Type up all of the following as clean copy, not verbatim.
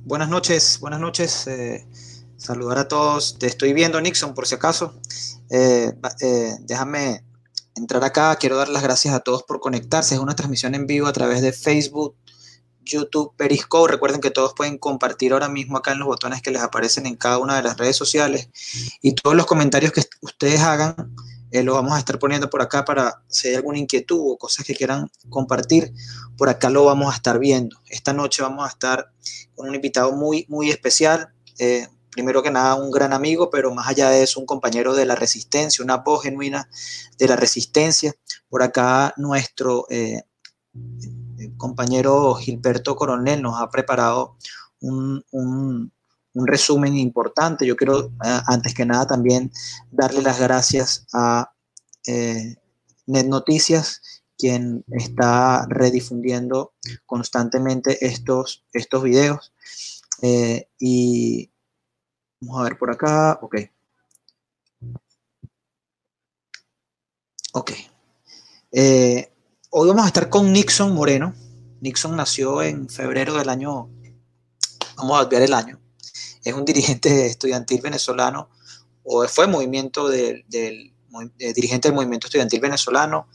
Buenas noches, buenas noches. Saludar a todos. Te estoy viendo, Nixon, por si acaso. Déjame entrar acá. Quiero dar las gracias a todos por conectarse. Es una transmisión en vivo a través de Facebook, YouTube, Periscope. Recuerden que todos pueden compartir ahora mismo acá en los botones que les aparecen en cada una de las redes sociales. Y todos los comentarios que ustedes hagan, los vamos a estar poniendo por acá para si hay alguna inquietud o cosas que quieran compartir, por acá lo vamos a estar viendo. Esta noche vamos a estar con un invitado muy especial. Primero que nada, un gran amigo, pero más allá de eso, un compañero de la resistencia, una voz genuina de la resistencia. Por acá nuestro compañero Gilberto Coronel nos ha preparado un resumen importante. Yo quiero, antes que nada, también darle las gracias a Net Noticias, quien está redifundiendo constantemente estos videos. Y vamos a ver por acá. Ok. Hoy vamos a estar con Nixon Moreno. Nixon nació en febrero del año, vamos a ver el año. Es un dirigente estudiantil venezolano, o fue dirigente del movimiento estudiantil venezolano.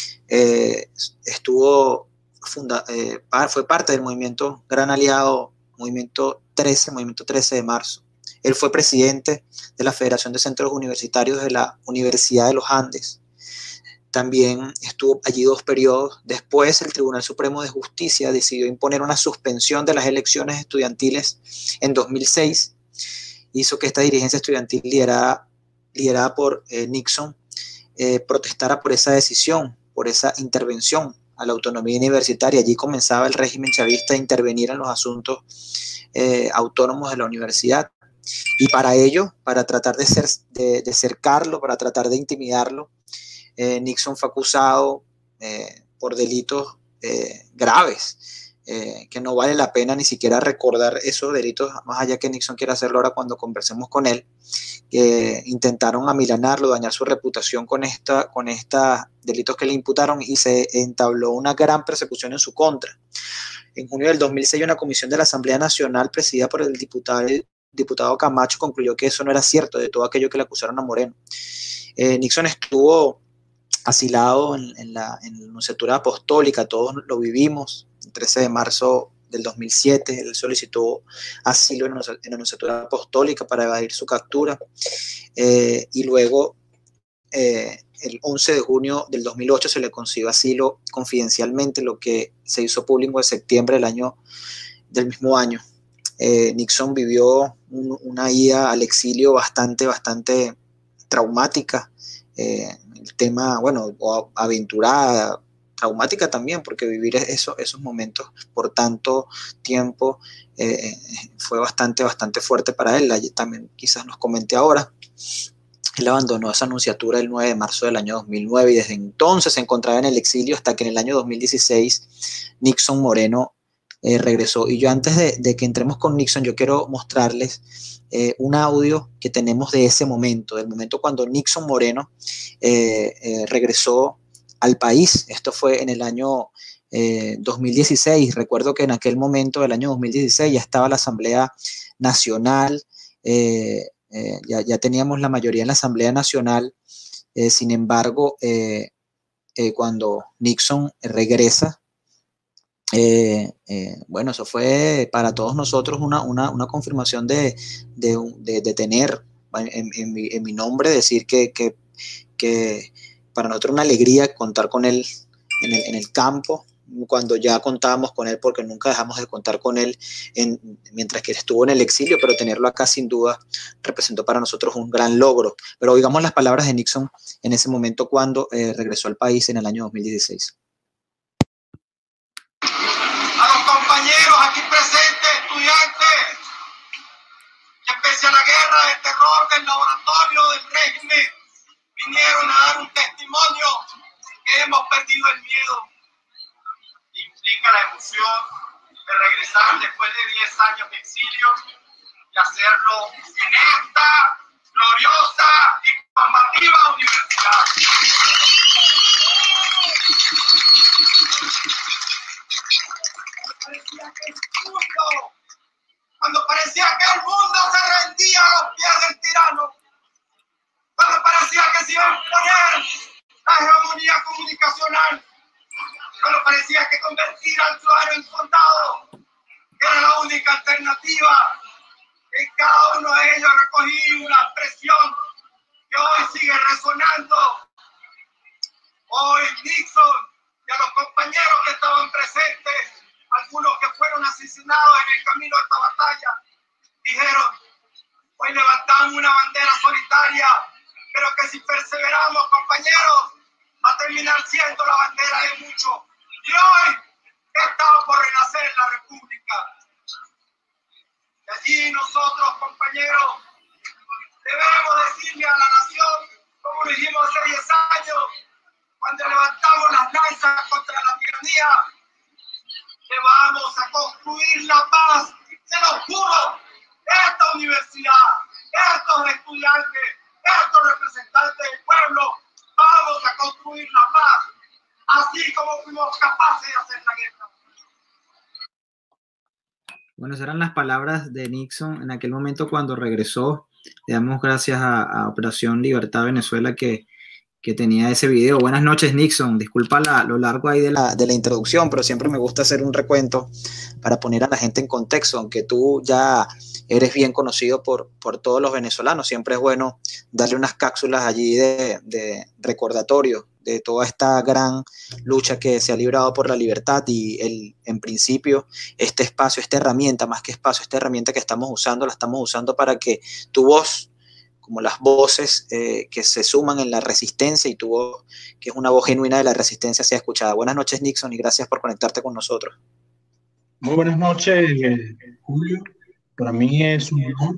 Fue parte del movimiento Gran Aliado, movimiento 13 de marzo. Él fue presidente de la Federación de Centros Universitarios de la Universidad de los Andes. También estuvo allí 2 periodos. Después, el Tribunal Supremo de Justicia decidió imponer una suspensión de las elecciones estudiantiles en 2006. Hizo que esta dirigencia estudiantil liderada por Nixon protestara por esa decisión, por esa intervención a la autonomía universitaria. Allí comenzaba el régimen chavista a intervenir en los asuntos autónomos de la universidad. Y para ello, para tratar de cercarlo, para tratar de intimidarlo, Nixon fue acusado por delitos graves, que no vale la pena ni siquiera recordar esos delitos, más allá que Nixon quiera hacerlo ahora cuando conversemos con él, que intentaron amilanarlo, dañar su reputación con estos delitos que le imputaron, y se entabló una gran persecución en su contra. En junio del 2006, una comisión de la Asamblea Nacional presidida por el diputado Camacho concluyó que eso no era cierto, de todo aquello que le acusaron a Moreno. Nixon estuvo asilado en la Nunciatura Apostólica, todos lo vivimos. El 13 de marzo del 2007, él solicitó asilo en la Nunciatura Apostólica para evadir su captura. Y luego, el 11 de junio del 2008, se le consiguió asilo confidencialmente, lo que se hizo público en septiembre del mismo año. Nixon vivió una ida al exilio bastante traumática. El tema, bueno, aventurada, traumática también, porque vivir esos momentos por tanto tiempo fue bastante fuerte para él. También quizás nos comente ahora. Él abandonó esa nunciatura el 9 de marzo del año 2009 y desde entonces se encontraba en el exilio hasta que en el año 2016 Nixon Moreno regresó. Y yo, antes de que entremos con Nixon, yo quiero mostrarles un audio que tenemos de ese momento, del momento cuando Nixon Moreno regresó al país. Esto fue en el año 2016. Recuerdo que en aquel momento del año 2016 ya estaba la Asamblea Nacional, ya teníamos la mayoría en la Asamblea Nacional. Sin embargo, cuando Nixon regresa, bueno, eso fue para todos nosotros una confirmación de tener en mi nombre, decir que para nosotros una alegría contar con él en el campo, cuando ya contábamos con él, porque nunca dejamos de contar con él mientras que estuvo en el exilio, pero tenerlo acá sin duda representó para nosotros un gran logro. Pero oigamos las palabras de Nixon en ese momento cuando regresó al país en el año 2016. A los compañeros aquí presentes, estudiantes, que pese a la guerra, el terror del laboratorio del régimen, vinieron a dar un testimonio que hemos perdido el miedo. Implica la emoción de regresar después de 10 años de exilio y hacerlo en esta gloriosa y combativa universidad. Parecía que es justo hegemonía comunicacional, pero parecía que convertir al ciudadano en soldado era la única alternativa. En cada uno de ellos recogí una expresión que hoy sigue resonando. Hoy Nixon y a los compañeros que estaban presentes, algunos que fueron asesinados en el camino de esta batalla, dijeron: hoy levantamos una bandera solitaria, pero que si perseveramos, compañeros, va a terminar siendo la bandera de muchos. Y hoy estamos por renacer en la República. Y allí nosotros, compañeros, debemos decirle a la nación, como lo dijimos hace 10 años, cuando levantamos las lanzas contra la tiranía, que vamos a construir la paz. Se lo juro, esta universidad, estos estudiantes, estos representantes del pueblo, vamos a construir la paz, así como fuimos capaces de hacer la guerra. Bueno, esas eran las palabras de Nixon en aquel momento cuando regresó. Le damos gracias a Operación Libertad Venezuela que tenía ese video. Buenas noches, Nixon. Disculpa lo largo ahí de la introducción, pero siempre me gusta hacer un recuento para poner a la gente en contexto. Aunque tú ya eres bien conocido por todos los venezolanos, siempre es bueno darle unas cápsulas allí de recordatorio de toda esta gran lucha que se ha librado por la libertad y en principio este espacio, esta herramienta, más que espacio, esta herramienta que estamos usando, la estamos usando para que tu voz, como las voces que se suman en la resistencia y tu voz, que es una voz genuina de la resistencia, sea escuchada. Buenas noches, Nixon, y gracias por conectarte con nosotros. Muy buenas noches, Julio. Para mí es un honor,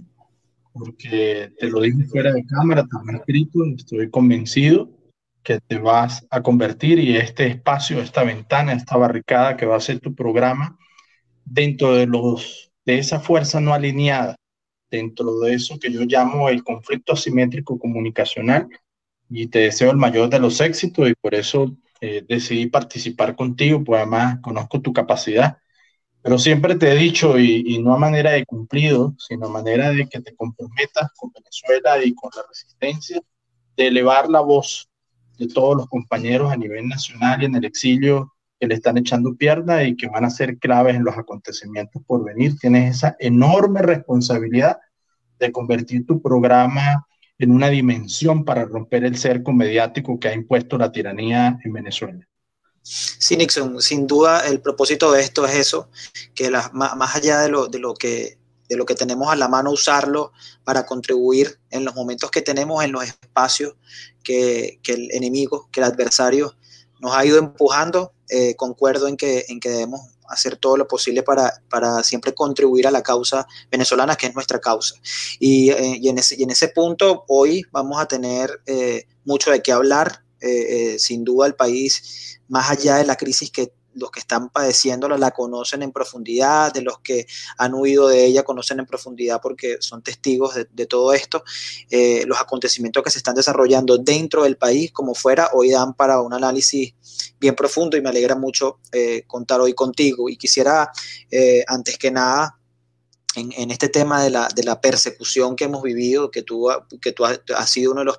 porque te lo dije fuera de cámara, te lo he escrito, estoy convencido que te vas a convertir y este espacio, esta ventana, esta barricada que va a ser tu programa, dentro de esa fuerza no alineada, dentro de eso que yo llamo el conflicto asimétrico comunicacional, y te deseo el mayor de los éxitos y por eso decidí participar contigo, pues además conozco tu capacidad, pero siempre te he dicho, y no a manera de cumplido, sino a manera de que te comprometas con Venezuela y con la resistencia, de elevar la voz de todos los compañeros a nivel nacional y en el exilio que le están echando pierna y que van a ser claves en los acontecimientos por venir. Tienes esa enorme responsabilidad de convertir tu programa en una dimensión para romper el cerco mediático que ha impuesto la tiranía en Venezuela. Sí, Nixon, sin duda el propósito de esto es eso, que más allá de lo que tenemos a la mano, usarlo para contribuir en los momentos que tenemos, en los espacios que el enemigo, que el adversario nos ha ido empujando. Concuerdo en que debemos hacer todo lo posible para siempre contribuir a la causa venezolana, que es nuestra causa. Y en ese punto hoy vamos a tener mucho de qué hablar. Sin duda el país, más allá de la crisis que los que están padeciéndola la conocen en profundidad, de los que han huido de ella conocen en profundidad porque son testigos de todo esto. Los acontecimientos que se están desarrollando dentro del país como fuera hoy dan para un análisis bien profundo y me alegra mucho contar hoy contigo. Y quisiera, antes que nada, en este tema de la persecución que hemos vivido, que tú has sido uno de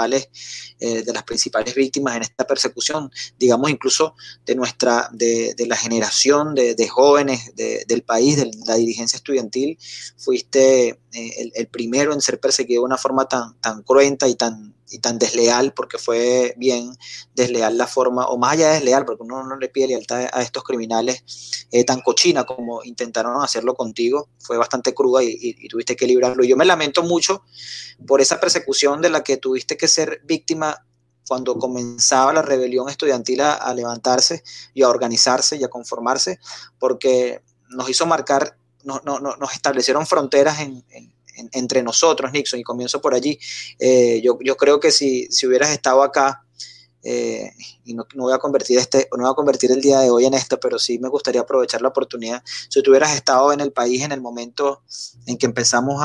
las principales víctimas en esta persecución, digamos incluso de la generación de jóvenes del país, de la dirigencia estudiantil, fuiste el primero en ser perseguido de una forma tan cruenta y tan desleal, porque fue bien desleal la forma, o más allá de desleal, porque uno no le pide lealtad a estos criminales, tan cochina como intentaron hacerlo contigo, fue bastante cruda y tuviste que librarlo. Y yo me lamento mucho por esa persecución de la que tuviste que ser víctima cuando comenzaba la rebelión estudiantil a levantarse y a organizarse y a conformarse, porque nos hizo marcar, nos establecieron fronteras entre nosotros, Nixon, y comienzo por allí. Yo creo que si hubieras estado acá, y no voy a convertir el día de hoy en esto, pero sí me gustaría aprovechar la oportunidad, si tú hubieras estado en el país en el momento en que empezamos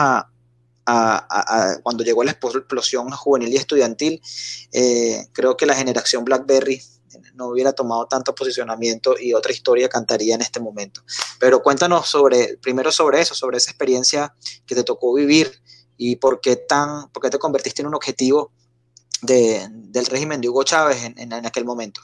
cuando llegó la explosión juvenil y estudiantil, creo que la generación BlackBerry no hubiera tomado tanto posicionamiento y otra historia cantaría en este momento. Pero cuéntanos primero sobre eso, sobre esa experiencia que te tocó vivir y por qué te convertiste en un objetivo del régimen de Hugo Chávez en aquel momento.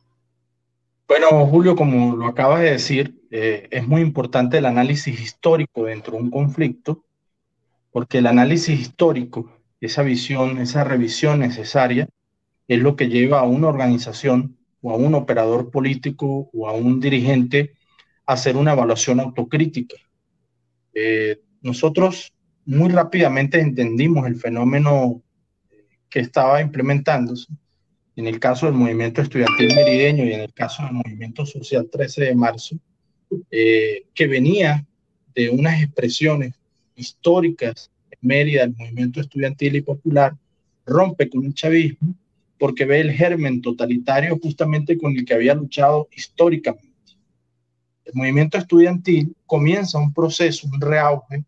Bueno, Julio, como lo acabas de decir, es muy importante el análisis histórico dentro de un conflicto, porque el análisis histórico, esa visión, esa revisión necesaria, es lo que lleva a una organización o a un operador político o a un dirigente a hacer una evaluación autocrítica. Nosotros muy rápidamente entendimos el fenómeno que estaba implementándose en el caso del movimiento estudiantil merideño y en el caso del movimiento social 13 de marzo, que venía de unas expresiones históricas en Mérida, el movimiento estudiantil y popular, rompe con el chavismo porque ve el germen totalitario justamente con el que había luchado históricamente. El movimiento estudiantil comienza un proceso, un reauge,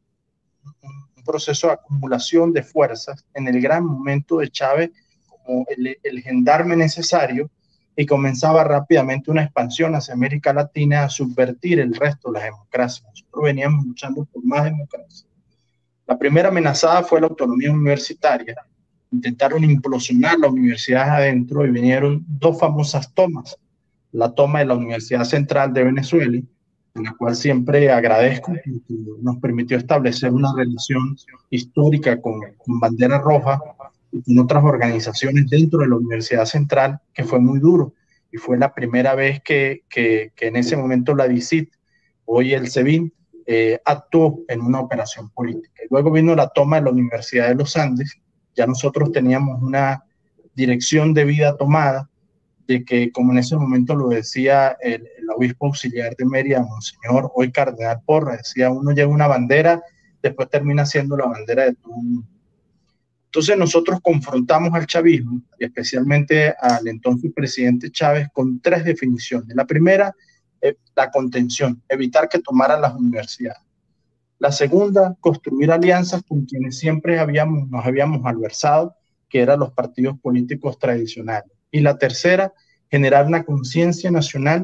un proceso de acumulación de fuerzas en el gran momento de Chávez como el gendarme necesario, y comenzaba rápidamente una expansión hacia América Latina a subvertir el resto de las democracias. Nosotros veníamos luchando por más democracia. La primera amenazada fue la autonomía universitaria. Intentaron implosionar la universidad adentro y vinieron dos famosas tomas. La toma de la Universidad Central de Venezuela, en la cual siempre agradezco, porque nos permitió establecer una relación histórica con Bandera Roja y con otras organizaciones dentro de la Universidad Central, que fue muy duro. Y fue la primera vez que en ese momento la DICIT, hoy el SEBIN, actuó en una operación política. Y luego vino la toma de la Universidad de los Andes. Ya nosotros teníamos una dirección de vida tomada, de que, como en ese momento lo decía el obispo auxiliar de Mérida, Monseñor, hoy Cardenal Porra, decía, uno lleva una bandera, después termina siendo la bandera de todo el mundo. Entonces nosotros confrontamos al chavismo, y especialmente al entonces presidente Chávez, con tres definiciones. La primera, la contención, evitar que tomaran las universidades. La segunda, construir alianzas con quienes siempre nos habíamos adversado, que eran los partidos políticos tradicionales. Y la tercera, generar una conciencia nacional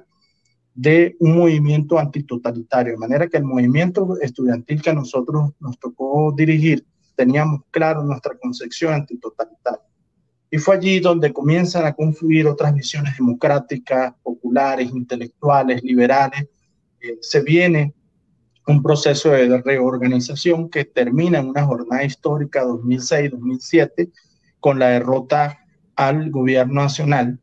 de un movimiento antitotalitario, de manera que el movimiento estudiantil que a nosotros nos tocó dirigir, teníamos claro nuestra concepción antitotalitaria. Y fue allí donde comienzan a confluir otras visiones democráticas, populares, intelectuales, liberales. Se viene un proceso de reorganización que termina en una jornada histórica 2006-2007 con la derrota al gobierno nacional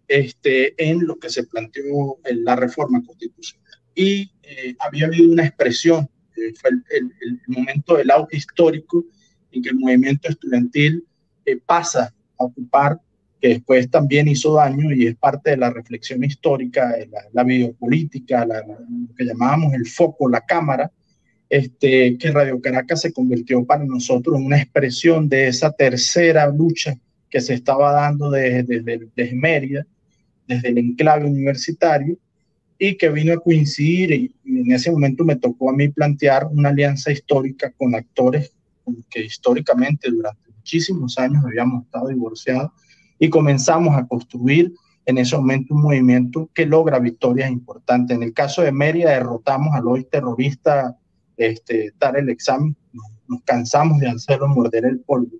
en lo que se planteó en la reforma constitucional. Y había habido una expresión, fue el momento del auge histórico en que el movimiento estudiantil pasa a ocupar, que después también hizo daño y es parte de la reflexión histórica, la biopolítica, lo que llamábamos el foco, la cámara, que Radio Caracas se convirtió para nosotros en una expresión de esa tercera lucha que se estaba dando desde Mérida, desde el enclave universitario, y que vino a coincidir, y en ese momento me tocó a mí plantear una alianza histórica con actores que históricamente durante muchísimos años habíamos estado divorciados, y comenzamos a construir en ese momento un movimiento que logra victorias importantes. En el caso de Mérida derrotamos al hoy terrorista Tarek el Examen, nos cansamos de hacerlo morder el polvo,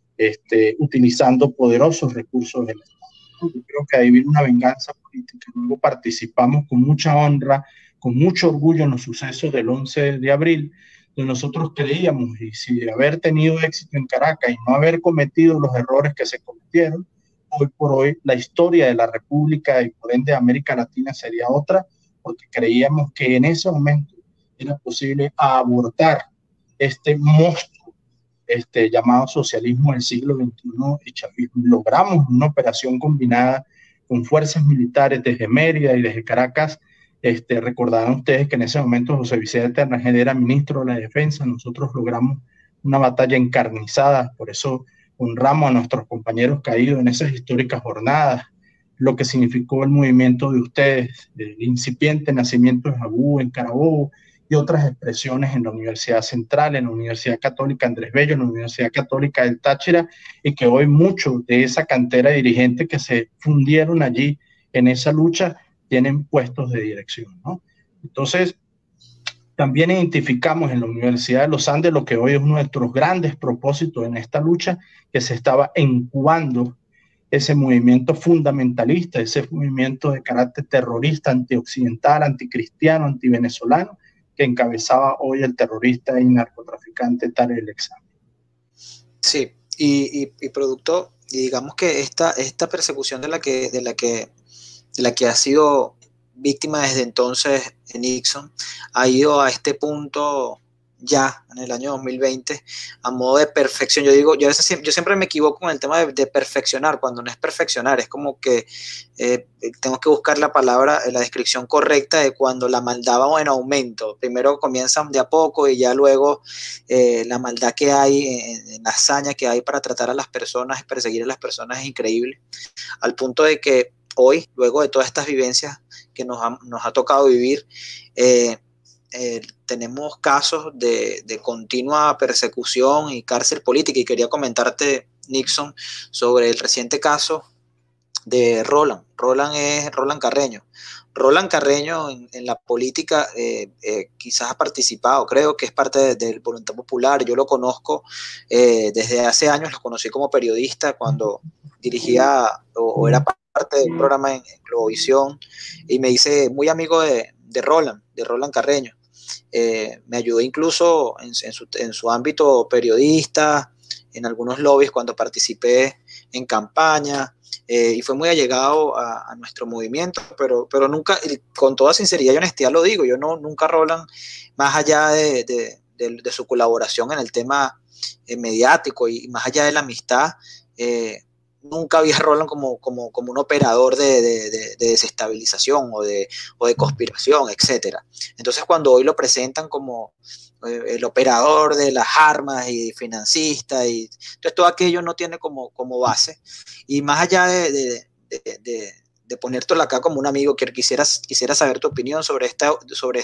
utilizando poderosos recursos del Estado. Yo creo que ahí viene una venganza política. Luego participamos con mucha honra, con mucho orgullo en los sucesos del 11 de abril, donde nosotros creíamos, y si haber tenido éxito en Caracas y no haber cometido los errores que se cometieron, hoy por hoy la historia de la República y por ende de América Latina sería otra, porque creíamos que en ese momento era posible abortar este monstruo llamado socialismo del siglo XXI y chavismo. Logramos una operación combinada con fuerzas militares desde Mérida y desde Caracas. Recordarán ustedes que en ese momento José Vicente Rangel era ministro de la Defensa. Nosotros logramos una batalla encarnizada, por eso honramos a nuestros compañeros caídos en esas históricas jornadas, lo que significó el movimiento de ustedes, el incipiente nacimiento de Jabú en Carabobo, y otras expresiones en la Universidad Central, en la Universidad Católica Andrés Bello, en la Universidad Católica del Táchira, y que hoy muchos de esa cantera de dirigentes que se fundieron allí en esa lucha tienen puestos de dirección, ¿no? Entonces, también identificamos en la Universidad de los Andes lo que hoy es uno de nuestros grandes propósitos en esta lucha, que se estaba incubando ese movimiento fundamentalista, ese movimiento de carácter terrorista, antioccidental, anticristiano, antivenezolano, que encabezaba hoy el terrorista y narcotraficante Tarek El Exam. Sí, y producto, y digamos que esta persecución de la que ha sido víctima desde entonces Nixon, ha ido a este punto ya en el año 2020 a modo de perfección. Yo siempre me equivoco con el tema de perfeccionar, cuando no es perfeccionar, es como que tengo que buscar la palabra, la descripción correcta de cuando la maldad va en aumento. Primero comienzan de a poco y ya luego la maldad que hay, en la hazaña que hay para tratar a las personas, perseguir a las personas es increíble, al punto de que hoy, luego de todas estas vivencias que nos ha tocado vivir, tenemos casos de continua persecución y cárcel política, y quería comentarte, Nixon, sobre el reciente caso de Roland. Roland Carreño. Roland Carreño en la política quizás ha participado, creo que es parte del Voluntad Popular. Yo lo conozco desde hace años, lo conocí como periodista cuando dirigía o era parte de un programa en Globovisión, y me hice muy amigo de Roland Carreño. Me ayudó incluso en su ámbito periodista, en algunos lobbies cuando participé en campaña, y fue muy allegado a nuestro movimiento, pero nunca, con toda sinceridad y honestidad lo digo, yo nunca Roland, más allá de su colaboración en el tema mediático y más allá de la amistad, nunca vi a Roland como un operador de desestabilización o de conspiración, etc. Entonces, cuando hoy lo presentan como el operador de las armas y financista, y entonces todo aquello no tiene como base. Y más allá de ponértelo acá como un amigo, quisiera saber tu opinión sobre esta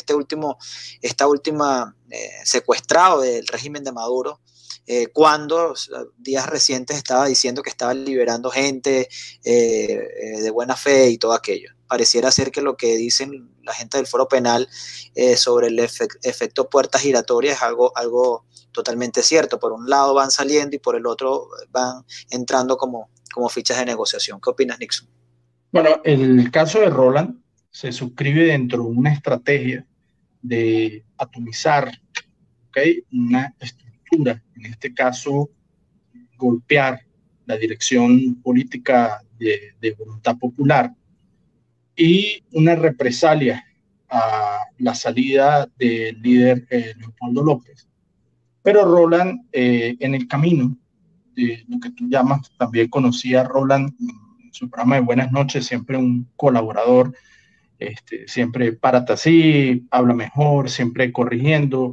última secuestrado del régimen de Maduro, cuando días recientes estaba diciendo que estaba liberando gente de buena fe y todo aquello. Pareciera ser que lo que dicen la gente del Foro Penal sobre el efecto puertas giratorias es algo totalmente cierto. Por un lado van saliendo y por el otro van entrando como fichas de negociación. ¿Qué opinas, Nixon? Bueno, el caso de Roland se suscribe dentro de una estrategia de atomizar, ¿okay?, una estructura, en este caso golpear la dirección política de Voluntad Popular, y una represalia a la salida del líder Leopoldo López. Pero Roland, en el camino de lo que tú llamas, también conocía a Roland en su programa de Buenas Noches, siempre un colaborador, siempre párate así, habla mejor, siempre corrigiendo,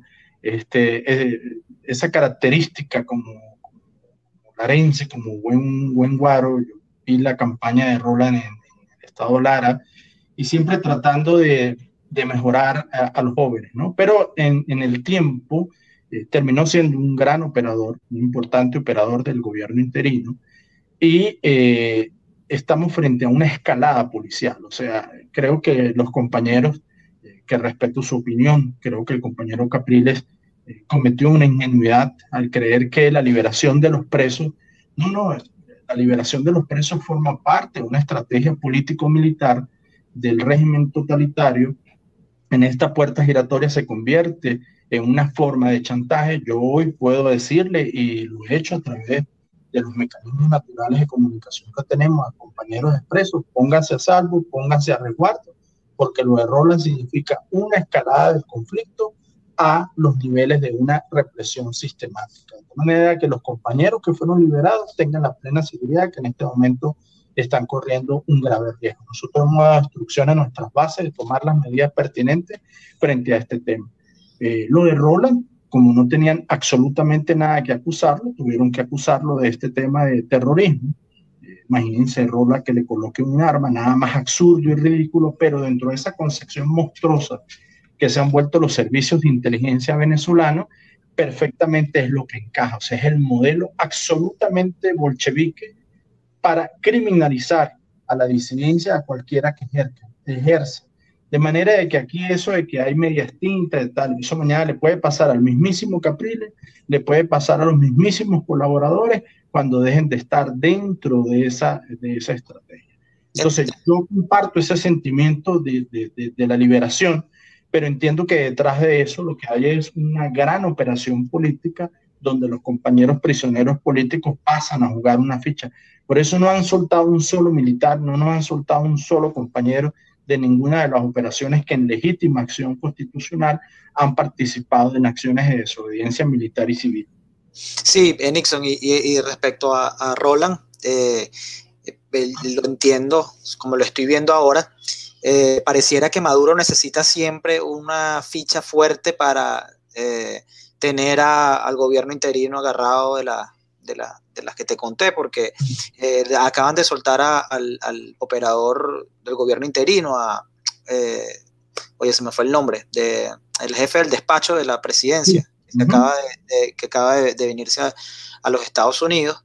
esa característica como larense, como buen guaro. Yo vi la campaña de Roland en el estado Lara, y siempre tratando de mejorar a los jóvenes, ¿no? Pero en el tiempo terminó siendo un gran operador, un importante operador del gobierno interino, y estamos frente a una escalada policial. O sea, creo que los compañeros, que respeto su opinión, creo que el compañero Capriles cometió una ingenuidad al creer que la liberación de los presos, no, la liberación de los presos forma parte de una estrategia político-militar del régimen totalitario. En esta puerta giratoria se convierte en una forma de chantaje. Yo hoy puedo decirle, y lo he hecho a través de los mecanismos naturales de comunicación que tenemos, a compañeros expresos: pónganse a salvo, pónganse a resguardo, porque lo de Roland significa una escalada del conflicto a los niveles de una represión sistemática. De manera que los compañeros que fueron liberados tengan la plena seguridad que en este momento están corriendo un grave riesgo. Nosotros hemos dado instrucciones a nuestras bases de tomar las medidas pertinentes frente a este tema. Lo de Roland, como no tenían absolutamente nada que acusarlo, tuvieron que acusarlo de este tema de terrorismo. Imagínense Roland que le coloque un arma, nada más absurdo y ridículo, pero dentro de esa concepción monstruosa que se han vuelto los servicios de inteligencia venezolanos, perfectamente es lo que encaja. O sea, es el modelo absolutamente bolchevique para criminalizar a la disidencia, a cualquiera que ejerza. De manera de que aquí eso de que hay medias tintas y tal, eso mañana le puede pasar al mismísimo Capriles, le puede pasar a los mismísimos colaboradores, cuando dejen de estar dentro de esa estrategia. Entonces, yo comparto ese sentimiento de la liberación, pero entiendo que detrás de eso lo que hay es una gran operación política donde los compañeros prisioneros políticos pasan a jugar una ficha. Por eso no han soltado un solo militar, no nos han soltado un solo compañero de ninguna de las operaciones que en legítima acción constitucional han participado en acciones de desobediencia militar y civil. Sí, Nixon, y respecto a Roland, lo entiendo, como lo estoy viendo ahora, pareciera que Maduro necesita siempre una ficha fuerte para tener al gobierno interino agarrado de las que te conté, porque acaban de soltar al operador del gobierno interino, oye, se me fue el nombre, el jefe del despacho de la presidencia, que acaba de venirse a los Estados Unidos,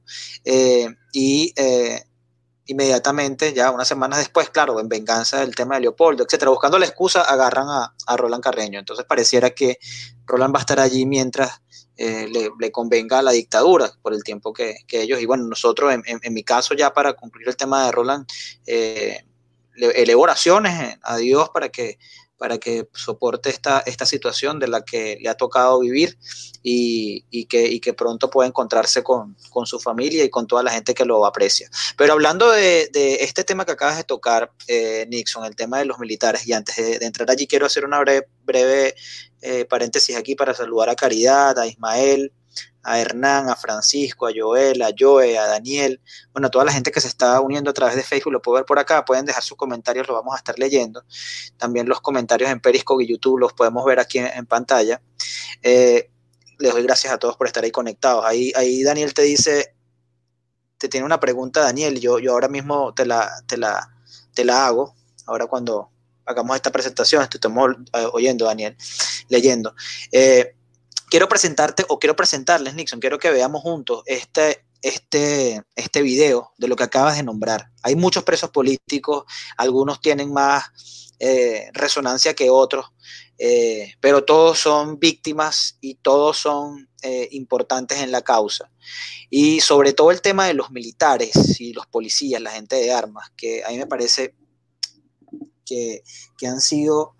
inmediatamente, ya unas semanas después, claro, en venganza del tema de Leopoldo, etcétera, buscando la excusa, agarran a Roland Carreño. Entonces pareciera que Roland va a estar allí mientras le convenga a la dictadura por el tiempo que ellos. Y bueno, nosotros, en mi caso, ya para concluir el tema de Roland, le elevo oraciones a Dios para que soporte esta situación de la que le ha tocado vivir y que pronto pueda encontrarse con su familia y con toda la gente que lo aprecia. Pero hablando de este tema que acabas de tocar, Nixon, el tema de los militares, y antes de entrar allí quiero hacer una breve paréntesis aquí para saludar a Caridad, a Ismael, a Hernán, a Francisco, a Joel, a Joe, a Daniel, bueno, a toda la gente que se está uniendo a través de Facebook, lo puedo ver por acá, pueden dejar sus comentarios, lo vamos a estar leyendo, también los comentarios en Periscope y YouTube los podemos ver aquí en pantalla. Les doy gracias a todos por estar ahí conectados. Ahí Daniel te dice, te tiene una pregunta, Daniel, yo ahora mismo te la hago, ahora cuando hagamos esta presentación, te estamos oyendo, Daniel, leyendo. Quiero presentarles, Nixon, quiero que veamos juntos este video de lo que acabas de nombrar. Hay muchos presos políticos, algunos tienen más resonancia que otros, pero todos son víctimas y todos son importantes en la causa. Y sobre todo el tema de los militares y los policías, la gente de armas, que a mí me parece que han sido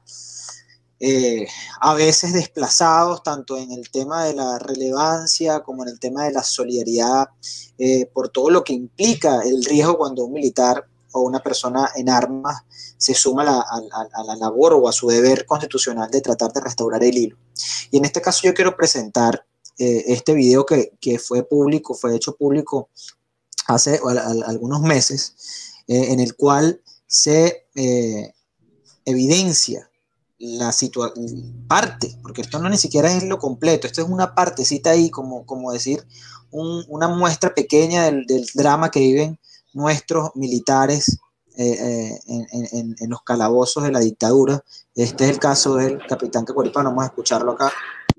a veces desplazados tanto en el tema de la relevancia como en el tema de la solidaridad, por todo lo que implica el riesgo cuando un militar o una persona en armas se suma a la labor o a su deber constitucional de tratar de restaurar el hilo. Y en este caso yo quiero presentar este video que fue hecho público hace algunos meses, en el cual se evidencia la parte, porque esto no ni siquiera es lo completo, esto es una partecita ahí, como decir, una muestra pequeña del drama que viven nuestros militares en los calabozos de la dictadura. Este es el caso del capitán Cacuaripano, vamos a escucharlo acá.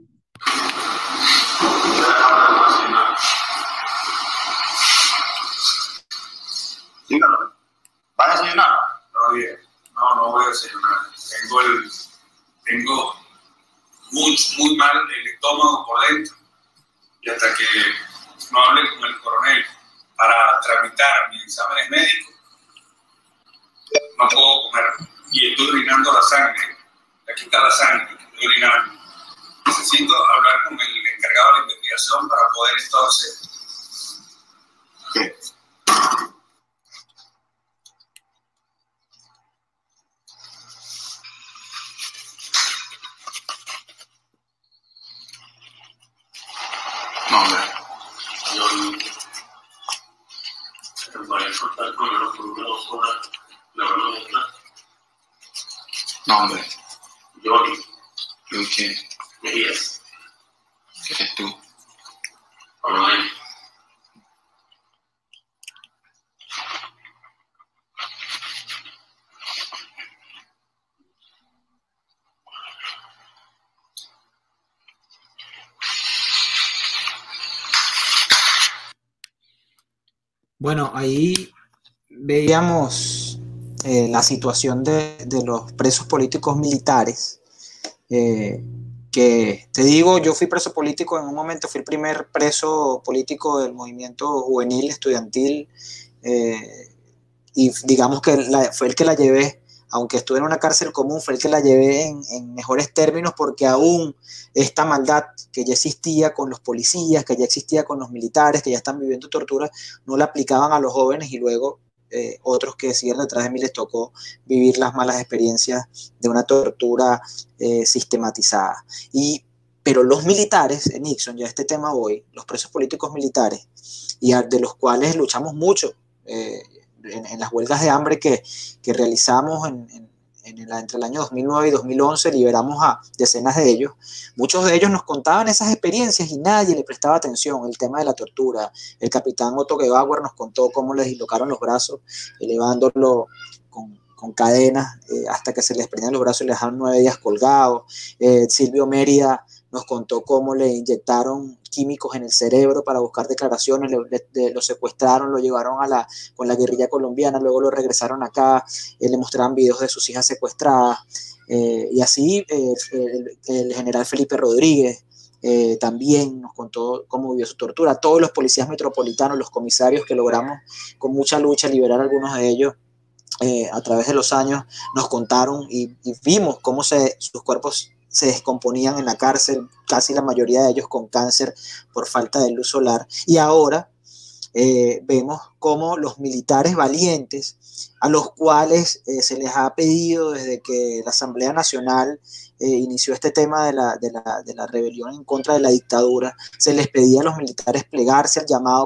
Dígalo. ¿Vas a desayunar? No, bien. No voy a desayunar. Tengo muy mal el estómago por dentro y hasta que no hable con el coronel para tramitar mis exámenes médicos no puedo comer y estoy orinando la sangre. Aquí está la sangre que estoy orinando. Necesito hablar con el encargado de la investigación para poder entonces No, hombre. ¿Yo qué? ¿Mejías? ¿Qué eres tú? Coronel. Bueno, ahí veíamos la situación de los presos políticos militares, que te digo, yo fui preso político en un momento, fui el primer preso político del movimiento juvenil, estudiantil, y digamos que fue el que la llevé, aunque estuve en una cárcel común, fue el que la llevé en mejores términos, porque aún esta maldad que ya existía con los policías, que ya existía con los militares, que ya están viviendo tortura, no la aplicaban a los jóvenes, y luego otros que siguen detrás de mí les tocó vivir las malas experiencias de una tortura sistematizada. Pero los militares, Nixon, ya este tema voy, los presos políticos militares, y de los cuales luchamos mucho en las huelgas de hambre que realizamos entre el año 2009 y 2011, liberamos a decenas de ellos. Muchos de ellos nos contaban esas experiencias y nadie le prestaba atención. El tema de la tortura. El capitán Otto Gebauer nos contó cómo les dislocaron los brazos, elevándolo con cadenas hasta que se les prendían los brazos y les dejaron 9 días colgados. Silvio Mérida nos contó cómo le inyectaron químicos en el cerebro para buscar declaraciones, lo secuestraron, lo llevaron con la guerrilla colombiana, luego lo regresaron acá, le mostraban videos de sus hijas secuestradas, y así el general Felipe Rodríguez también nos contó cómo vivió su tortura. Todos los policías metropolitanos, los comisarios que logramos con mucha lucha liberar a algunos de ellos a través de los años, nos contaron y vimos cómo sus cuerpos se descomponían en la cárcel, casi la mayoría de ellos con cáncer por falta de luz solar. Y ahora vemos cómo los militares valientes, a los cuales se les ha pedido desde que la Asamblea Nacional inició este tema de la rebelión en contra de la dictadura, se les pedía a los militares plegarse al llamado,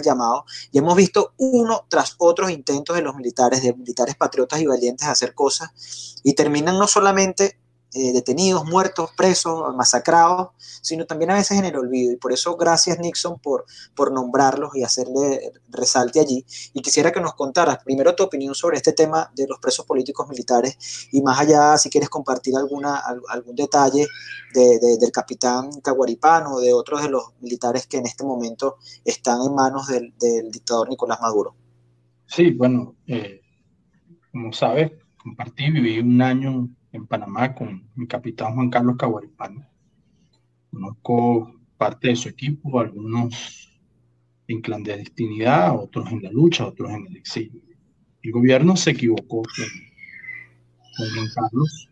y hemos visto uno tras otro intentos de militares patriotas y valientes a hacer cosas, y terminan no solamente detenidos, muertos, presos, masacrados, sino también a veces en el olvido. Y por eso gracias, Nixon, por nombrarlos y hacerle resalte allí. Y quisiera que nos contaras primero tu opinión sobre este tema de los presos políticos militares, y más allá, si quieres compartir algún detalle del capitán Caguaripano o de otros de los militares que en este momento están en manos del dictador Nicolás Maduro. Sí, bueno, como sabes, viví un año en Panamá con mi capitán Juan Carlos Caguaripano. Conozco parte de su equipo, algunos en clandestinidad, otros en la lucha, otros en el exilio. El gobierno se equivocó con Juan Carlos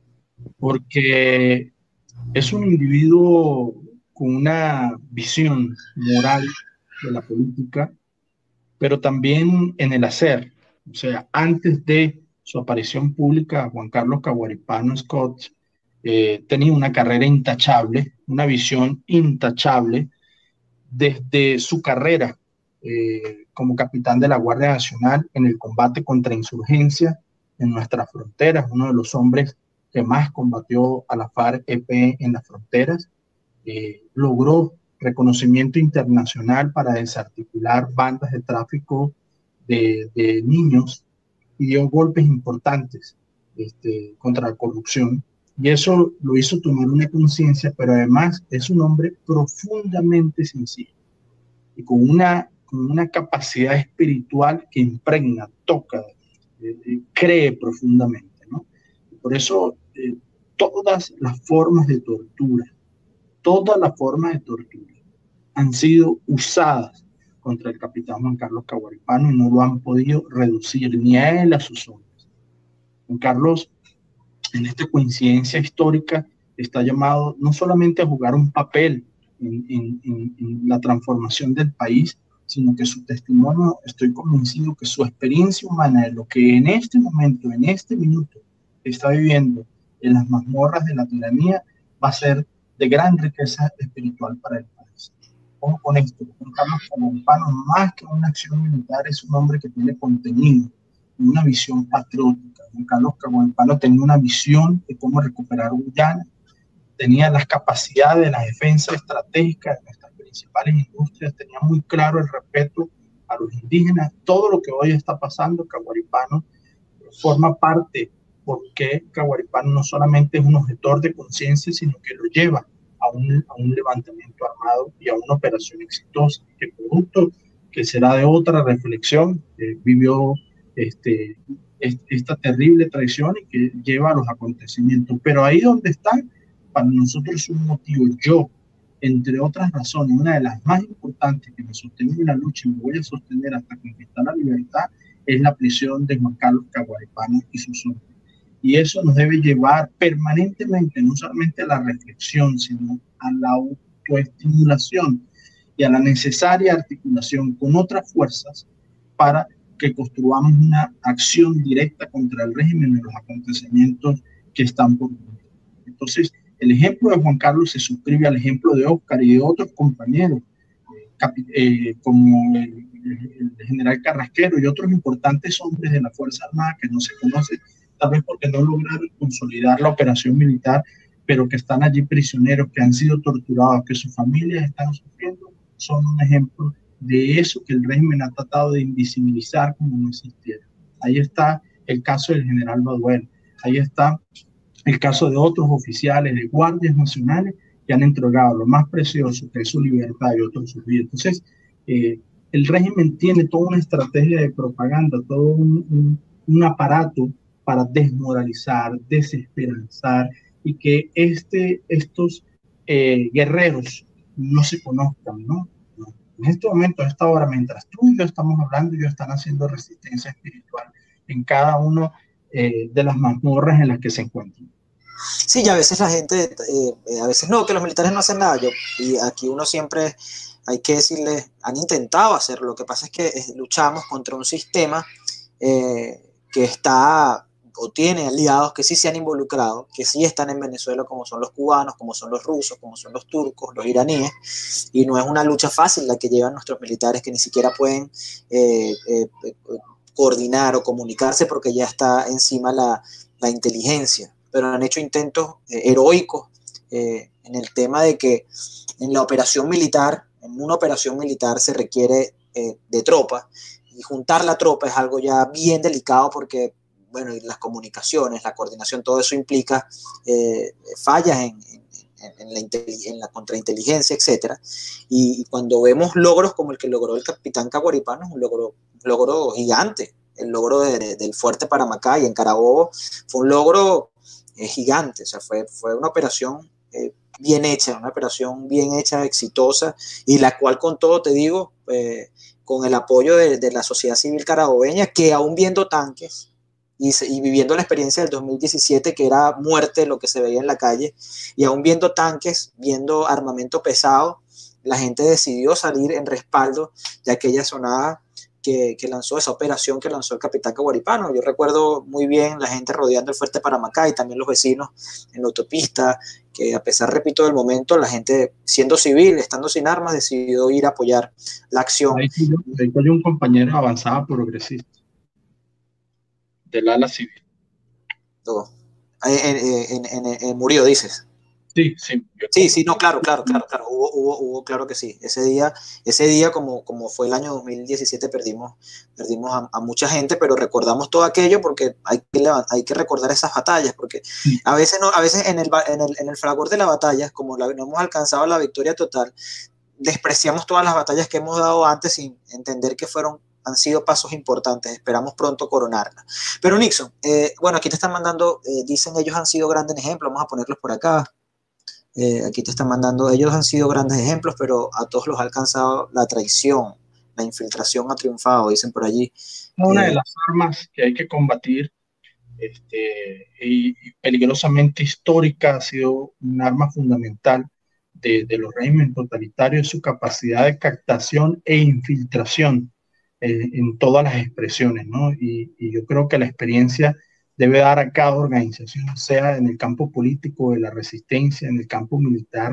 porque es un individuo con una visión moral de la política, pero también en el hacer. O sea, antes de su aparición pública, Juan Carlos Caguaripano Scott tenía una carrera intachable, una visión intachable desde su carrera como capitán de la Guardia Nacional en el combate contra insurgencia en nuestras fronteras, uno de los hombres que más combatió a la FARC-EP en las fronteras, logró reconocimiento internacional para desarticular bandas de tráfico de niños, y dio golpes importantes contra la corrupción, y eso lo hizo tomar una conciencia, pero además es un hombre profundamente sencillo y con una capacidad espiritual que impregna, toca, cree profundamente, ¿no? Y por eso todas las formas de tortura han sido usadas contra el capitán Juan Carlos Caguaripano y no lo han podido reducir ni a él, a sus hombres. Juan Carlos, en esta coincidencia histórica, está llamado no solamente a jugar un papel en la transformación del país, sino que su testimonio, estoy convencido que su experiencia humana de lo que en este momento, en este minuto, está viviendo en las mazmorras de la tiranía, va a ser de gran riqueza espiritual para el país. Con esto, Juan Carlos Caguaripano, más que una acción militar, es un hombre que tiene contenido y una visión patriótica. Juan Carlos Caguaripano tenía una visión de cómo recuperar Guyana, tenía las capacidades de la defensa estratégica de nuestras principales industrias, tenía muy claro el respeto a los indígenas. Todo lo que hoy está pasando, Caguaripano forma parte, porque Caguaripano no solamente es un objetor de conciencia, sino que lo lleva a un levantamiento armado y a una operación exitosa, que producto que será de otra reflexión, vivió esta terrible traición y que lleva a los acontecimientos. Pero ahí donde están para nosotros es un motivo. Yo, entre otras razones, una de las más importantes que me sostengo en la lucha y me voy a sostener hasta conquistar la libertad, es la prisión de Juan Carlos Caguaripano y sus hombres. Y eso nos debe llevar permanentemente, no solamente a la reflexión, sino a la autoestimulación y a la necesaria articulación con otras fuerzas para que construyamos una acción directa contra el régimen y los acontecimientos que están por venir. Entonces, el ejemplo de Juan Carlos se suscribe al ejemplo de Óscar y de otros compañeros, como el general Carrasquero y otros importantes hombres de la Fuerza Armada que no se conocen, tal vez porque no lograron consolidar la operación militar, pero que están allí prisioneros, que han sido torturados, que sus familias están sufriendo, son un ejemplo de eso que el régimen ha tratado de invisibilizar como no existiera. Ahí está el caso del general Baduel, ahí está el caso de otros oficiales de guardias nacionales que han entregado lo más precioso, que es su libertad y otros su vida. Entonces, el régimen tiene toda una estrategia de propaganda, todo un aparato para desmoralizar, desesperanzar y que estos guerreros no se conozcan, ¿no? En este momento, a esta hora, mientras tú y yo estamos hablando, ellos están haciendo resistencia espiritual en cada uno de las mazmorras en las que se encuentran. Sí, y a veces la gente, a veces no, que los militares no hacen nada. Y aquí uno siempre, hay que decirle, han intentado hacerlo. Lo que pasa es que luchamos contra un sistema que está o tiene aliados que sí se han involucrado, que sí están en Venezuela, como son los cubanos, como son los rusos, como son los turcos, los iraníes, y no es una lucha fácil la que llevan nuestros militares, que ni siquiera pueden coordinar o comunicarse porque ya está encima la inteligencia, pero han hecho intentos heroicos en el tema de que en una operación militar se requiere de tropa, y juntar la tropa es algo ya bien delicado porque, bueno, y las comunicaciones, la coordinación, todo eso implica fallas en la contrainteligencia, etcétera. Y cuando vemos logros como el que logró el capitán Caguaripano, es un logro gigante. El logro del fuerte Paramacay en Carabobo fue un logro gigante. O sea, fue una operación bien hecha, exitosa, y la cual, con todo, te digo, con el apoyo de la sociedad civil carabobeña, que aún viendo tanques y viviendo la experiencia del 2017, que era muerte lo que se veía en la calle, y aún viendo tanques, viendo armamento pesado, la gente decidió salir en respaldo de aquella sonada que lanzó, esa operación que lanzó el capitán Caguaripano. Yo recuerdo muy bien la gente rodeando el fuerte Paramacay, también los vecinos en la autopista, que a pesar, repito, del momento, la gente, siendo civil, estando sin armas, decidió ir a apoyar la acción. Ahí hay un compañero avanzada progresista del ala civil. Murió, dices. Sí. Sí, no, claro, hubo, claro que sí. Ese día como fue el año 2017, perdimos a mucha gente, pero recordamos todo aquello porque hay que recordar esas batallas, porque a veces en el fragor de la batalla, como no hemos alcanzado la victoria total, despreciamos todas las batallas que hemos dado antes sin entender que han sido pasos importantes. Esperamos pronto coronarla. Pero Nixon, bueno, aquí te están mandando, dicen ellos han sido grandes ejemplos, vamos a ponerlos por acá. Aquí te están mandando, ellos han sido grandes ejemplos, pero a todos los ha alcanzado la traición, la infiltración ha triunfado, dicen por allí. Una de las armas que hay que combatir y peligrosamente histórica, ha sido un arma fundamental de los regímenes totalitarios, su capacidad de captación e infiltración en todas las expresiones, ¿no? Y yo creo que la experiencia debe dar a cada organización, sea en el campo político de la resistencia, en el campo militar,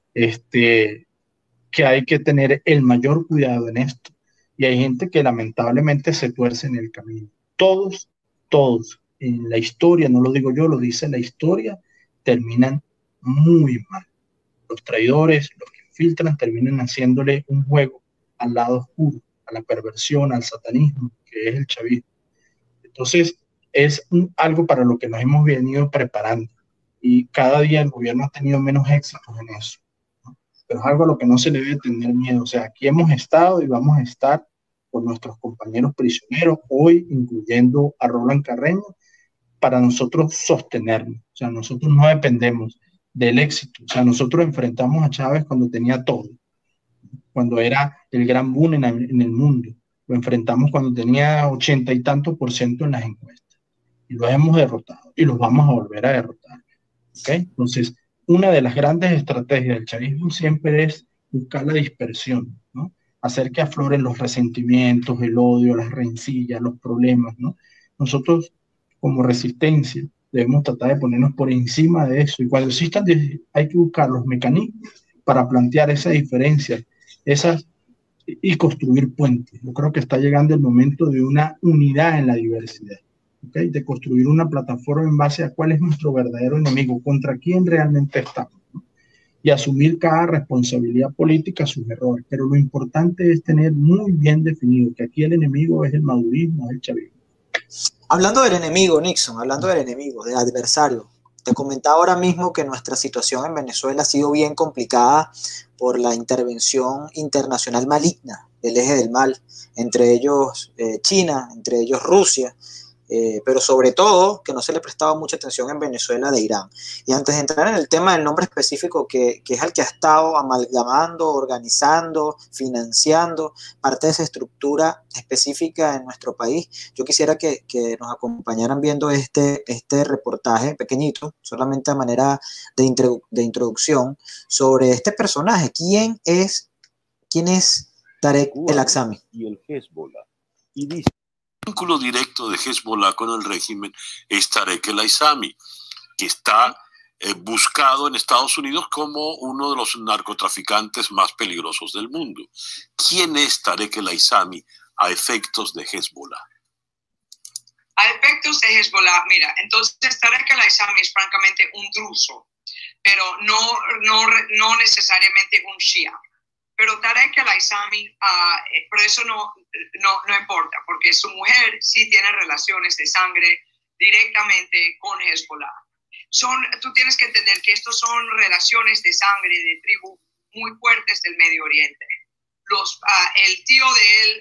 que hay que tener el mayor cuidado en esto. Y hay gente que lamentablemente se tuerce en el camino. Todos en la historia, no lo digo yo, lo dice la historia, terminan muy mal. Los traidores, los que infiltran, terminan haciéndole un juego al lado oscuro, a la perversión, al satanismo, que es el chavismo. Entonces, es algo para lo que nos hemos venido preparando, y cada día el gobierno ha tenido menos éxitos en eso, ¿no? Pero es algo a lo que no se le debe tener miedo. O sea, aquí hemos estado y vamos a estar con nuestros compañeros prisioneros, hoy incluyendo a Roland Carreño, para nosotros sostenernos. O sea, nosotros no dependemos del éxito. O sea, nosotros enfrentamos a Chávez cuando tenía todo, cuando era el gran boom en el mundo. Lo enfrentamos cuando tenía 80 y tantos % en las encuestas. Y los hemos derrotado y los vamos a volver a derrotar. ¿Okay? Entonces, una de las grandes estrategias del chavismo siempre es buscar la dispersión, ¿no? Hacer que afloren los resentimientos, el odio, las rencillas, los problemas, ¿no? Nosotros, como resistencia, debemos tratar de ponernos por encima de eso. Y cuando existan, hay que buscar los mecanismos para plantear esa diferencia, y construir puentes. Yo creo que está llegando el momento de una unidad en la diversidad. ¿Okay? De construir una plataforma en base a cuál es nuestro verdadero enemigo, contra quién realmente estamos, ¿no? Y asumir cada responsabilidad política sus errores. Pero lo importante es tener muy bien definido que aquí el enemigo es el madurismo, es el chavismo. Hablando del enemigo, Nixon, hablando del enemigo, del adversario, te comentaba ahora mismo que nuestra situación en Venezuela ha sido bien complicada por la intervención internacional maligna del eje del mal, entre ellos China, entre ellos Rusia, pero sobre todo que no se le prestaba mucha atención en Venezuela de Irán. Y antes de entrar en el tema del nombre específico, que es el que ha estado amalgamando, organizando, financiando parte de esa estructura específica en nuestro país, yo quisiera que nos acompañaran viendo este reportaje pequeñito, solamente a manera de introducción, sobre este personaje. ¿Quién es Tarek el-Aksami? Y el Hezbollah. Y dice: el vínculo directo de Hezbollah con el régimen es Tarek el-Aksami, que está buscado en Estados Unidos como uno de los narcotraficantes más peligrosos del mundo. ¿Quién es Tarek el-Aksami a efectos de Hezbollah? A efectos de Hezbollah, mira, entonces Tarek el-Aksami es francamente un druso, pero no necesariamente un shia. Pero Tarek el-Aksami, por eso no importa, porque su mujer sí tiene relaciones de sangre directamente con Hezbollah. Tú tienes que entender que estos son relaciones de sangre de tribu muy fuertes del Medio Oriente. El tío de él,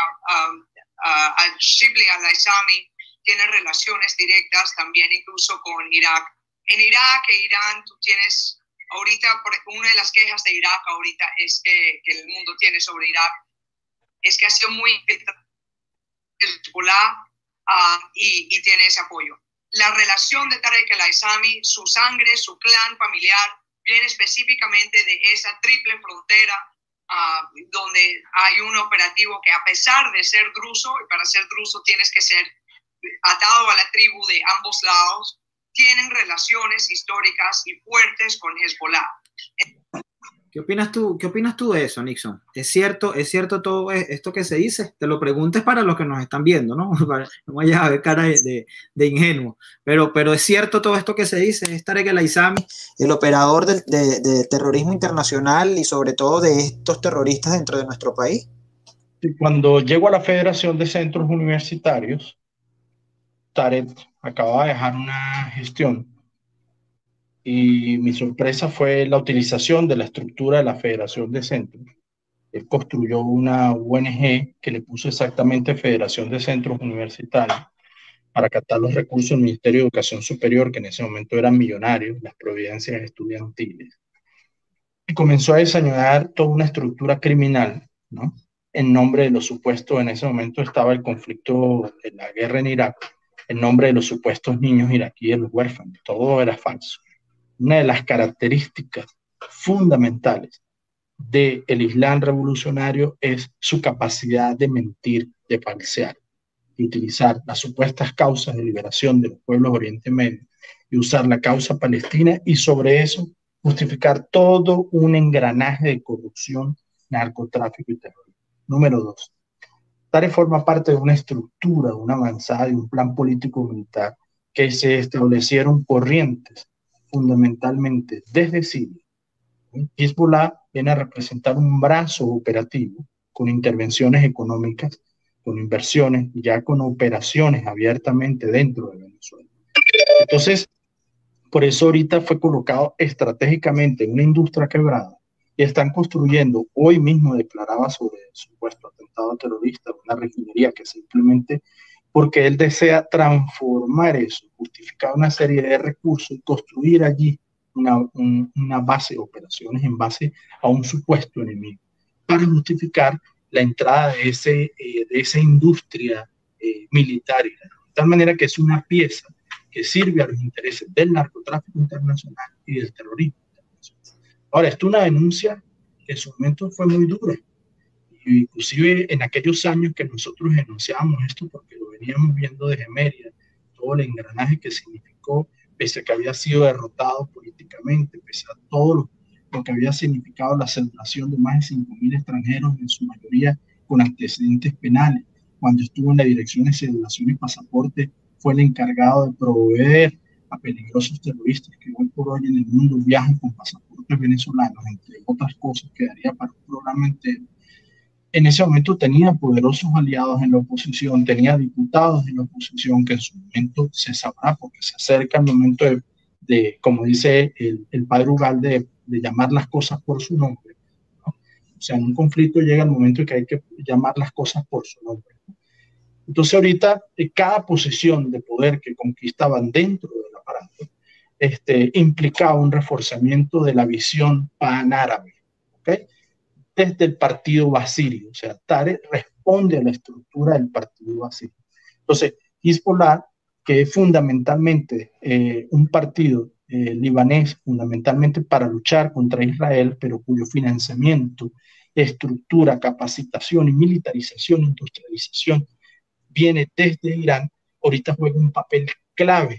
Shibli al-Aksami, tiene relaciones directas también incluso con Irak. En Irak e Irán tú tienes... Ahorita, una de las quejas de Irak ahorita es que el mundo tiene sobre Irak es que ha sido muy Hezbollah y tiene ese apoyo. La relación de Tarek el-Aksami, su sangre, su clan familiar, viene específicamente de esa triple frontera donde hay un operativo que, a pesar de ser druso, y para ser druso tienes que ser atado a la tribu de ambos lados, tienen relaciones históricas y fuertes con Hezbollah. ¿Qué opinas tú de eso, Nixon? ¿Es cierto todo esto que se dice? Te lo preguntes para los que nos están viendo, ¿no? No vayas a ver cara de ingenuo. Pero ¿es cierto todo esto que se dice? ¿Es Tarek el-Aksami el operador de terrorismo internacional y sobre todo de estos terroristas dentro de nuestro país? Cuando llego a la Federación de Centros Universitarios, Tarek acababa de dejar una gestión y mi sorpresa fue la utilización de la estructura de la Federación de Centros. Él construyó una ONG que le puso exactamente Federación de Centros Universitarios para captar los recursos del Ministerio de Educación Superior, que en ese momento eran millonarios, las providencias estudiantiles. Y comenzó a diseñar toda una estructura criminal, ¿no? En nombre de los supuestos, en ese momento estaba el conflicto de la guerra en Irak, en nombre de los supuestos niños iraquíes, los huérfanos. Todo era falso. Una de las características fundamentales del Islam revolucionario es su capacidad de mentir, de falsear, de utilizar las supuestas causas de liberación de los pueblos de Oriente Medio y usar la causa palestina y sobre eso justificar todo un engranaje de corrupción, narcotráfico y terrorismo. Número 2. Tarek forma parte de una estructura, de una avanzada, de un plan político-militar que se establecieron corrientes fundamentalmente desde Siria. Hezbollah viene a representar un brazo operativo con intervenciones económicas, con inversiones y ya con operaciones abiertamente dentro de Venezuela. Entonces, por eso ahorita fue colocado estratégicamente en una industria quebrada y están construyendo, hoy mismo declaraba sobre el supuesto atentado terrorista, una refinería que simplemente porque él desea transformar eso, justificar una serie de recursos y construir allí una base de operaciones en base a un supuesto enemigo, para justificar la entrada de esa industria militar, de tal manera que es una pieza que sirve a los intereses del narcotráfico internacional y del terrorismo internacional. Ahora, esto es una denuncia que en su momento fue muy dura, inclusive en aquellos años que nosotros denunciábamos esto, porque lo veníamos viendo desde Mérida, todo el engranaje que significó, pese a que había sido derrotado políticamente, pese a todo lo que había significado la celebración de más de 5.000 extranjeros, en su mayoría con antecedentes penales. Cuando estuvo en la Dirección de Celebración y Pasaporte, fue el encargado de proveer a peligrosos terroristas que hoy por hoy en el mundo viajan con pasaportes venezolanos, entre otras cosas que daría para un programa entero. En ese momento tenía poderosos aliados en la oposición, tenía diputados en la oposición, que en su momento se sabrá porque se acerca el momento de como dice el padre Ugalde, de llamar las cosas por su nombre, ¿no? O sea, en un conflicto llega el momento en que hay que llamar las cosas por su nombre, ¿no? Entonces ahorita cada posición de poder que conquistaban dentro del aparato implicaba un reforzamiento de la visión panárabe, ¿ok? Desde el partido Basirio, o sea, Tarek responde a la estructura del partido Basirio. Entonces, Hezbollah, que es fundamentalmente un partido libanés, fundamentalmente para luchar contra Israel, pero cuyo financiamiento, estructura, capacitación y militarización, industrialización, viene desde Irán, ahorita juega un papel clave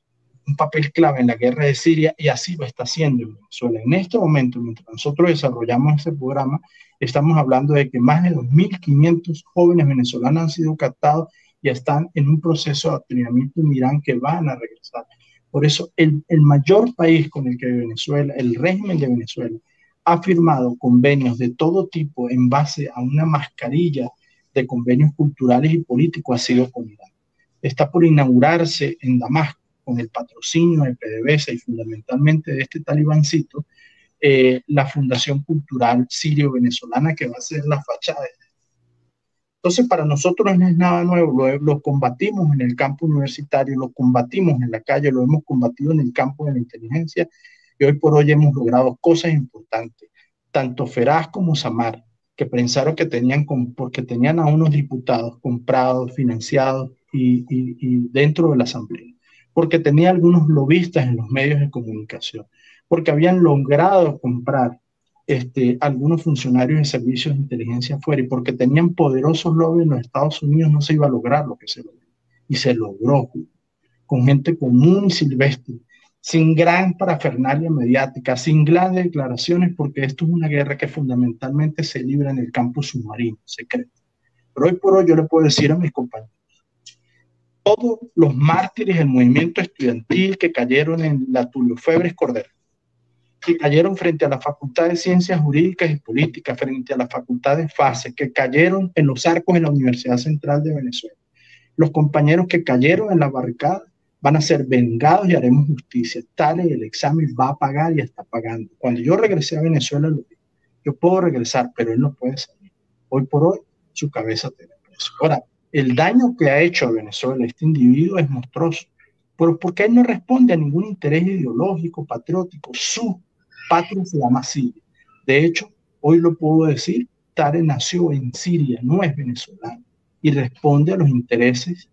en la guerra de Siria, y así lo está haciendo en Venezuela. En este momento, mientras nosotros desarrollamos ese programa, estamos hablando de que más de 2.500 jóvenes venezolanos han sido captados y están en un proceso de adoctrinamiento en Irán que van a regresar. Por eso, el mayor país con el que Venezuela, el régimen de Venezuela, ha firmado convenios de todo tipo en base a una mascarilla de convenios culturales y políticos, ha sido con Irán. Está por inaugurarse en Damasco, con el patrocinio de PDVSA y fundamentalmente de este talibancito, la Fundación Cultural Sirio-Venezolana, que va a ser la fachada. Entonces, para nosotros no es nada nuevo, lo combatimos en el campo universitario, lo combatimos en la calle, lo hemos combatido en el campo de la inteligencia, y hoy por hoy hemos logrado cosas importantes, tanto Feraz como Samar, que pensaron que porque tenían a unos diputados comprados, financiados y dentro de la asamblea, porque tenía algunos lobistas en los medios de comunicación, porque habían logrado comprar algunos funcionarios de servicios de inteligencia afuera, y porque tenían poderosos lobbies en los Estados Unidos, no se iba a lograr lo que se logró. Y se logró, con gente común y silvestre, sin gran parafernalia mediática, sin grandes declaraciones, porque esto es una guerra que fundamentalmente se libra en el campo submarino, secreto. Pero hoy por hoy yo le puedo decir a mis compañeros, todos los mártires del movimiento estudiantil que cayeron en la Tulio Febres Cordero, que cayeron frente a la Facultad de Ciencias Jurídicas y Políticas, frente a la Facultad de FASE, que cayeron en los arcos en la Universidad Central de Venezuela, los compañeros que cayeron en la barricada, van a ser vengados y haremos justicia. Tarek el examen va a pagar y está pagando. Cuando yo regresé a Venezuela, lo dije, yo puedo regresar, pero él no puede salir. Hoy por hoy, su cabeza tiene precio. Ahora, el daño que ha hecho a Venezuela este individuo es monstruoso, pero porque él no responde a ningún interés ideológico, patriótico. Su patria se llama Siria. De hecho, hoy lo puedo decir, Tarek nació en Siria, no es venezolano, y responde a los intereses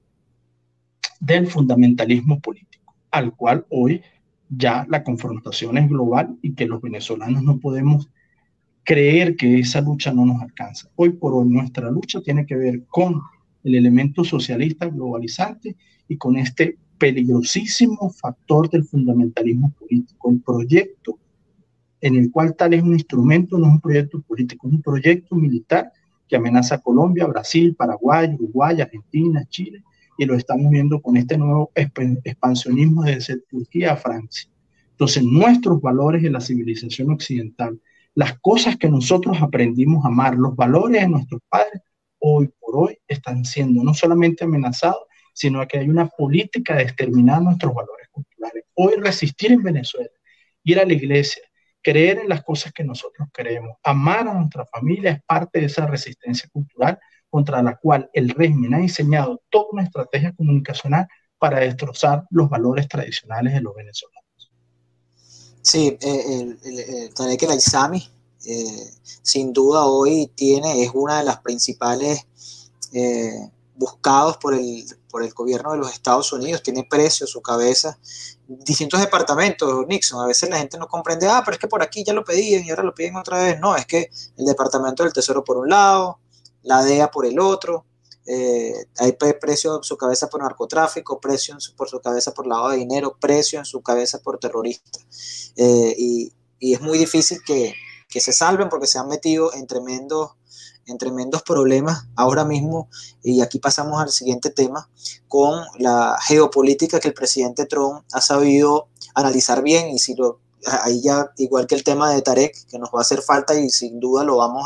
del fundamentalismo político, al cual hoy ya la confrontación es global, y que los venezolanos no podemos creer que esa lucha no nos alcanza. Hoy por hoy nuestra lucha tiene que ver con el elemento socialista globalizante y con este peligrosísimo factor del fundamentalismo político. El proyecto en el cual tal es un instrumento, no es un proyecto político, es un proyecto militar que amenaza a Colombia, Brasil, Paraguay, Uruguay, Argentina, Chile, y lo estamos viendo con este nuevo expansionismo desde Turquía a Francia. Entonces, nuestros valores de la civilización occidental, las cosas que nosotros aprendimos a amar, los valores de nuestros padres, hoy por hoy están siendo no solamente amenazados, sino que hay una política de exterminar nuestros valores culturales. Hoy resistir en Venezuela, ir a la iglesia, creer en las cosas que nosotros creemos, amar a nuestra familia, es parte de esa resistencia cultural contra la cual el régimen ha diseñado toda una estrategia comunicacional para destrozar los valores tradicionales de los venezolanos. Sí, Tarek El Aissami, sin duda hoy es una de las principales buscados por el gobierno de los Estados Unidos, tiene precio su cabeza. Distintos departamentos, Nixon, a veces la gente no comprende, pero es que por aquí ya lo pedían y ahora lo piden otra vez. No, es que el Departamento del Tesoro por un lado, la DEA por el otro, hay precio en su cabeza por narcotráfico, precio por su cabeza por lavado de dinero, precio en su cabeza por terrorista. Y es muy difícil que se salven porque se han metido en tremendos problemas ahora mismo. Y aquí pasamos al siguiente tema, con la geopolítica que el presidente Trump ha sabido analizar bien, y si ahí ya, igual que el tema de Tarek, que nos va a hacer falta y sin duda lo vamos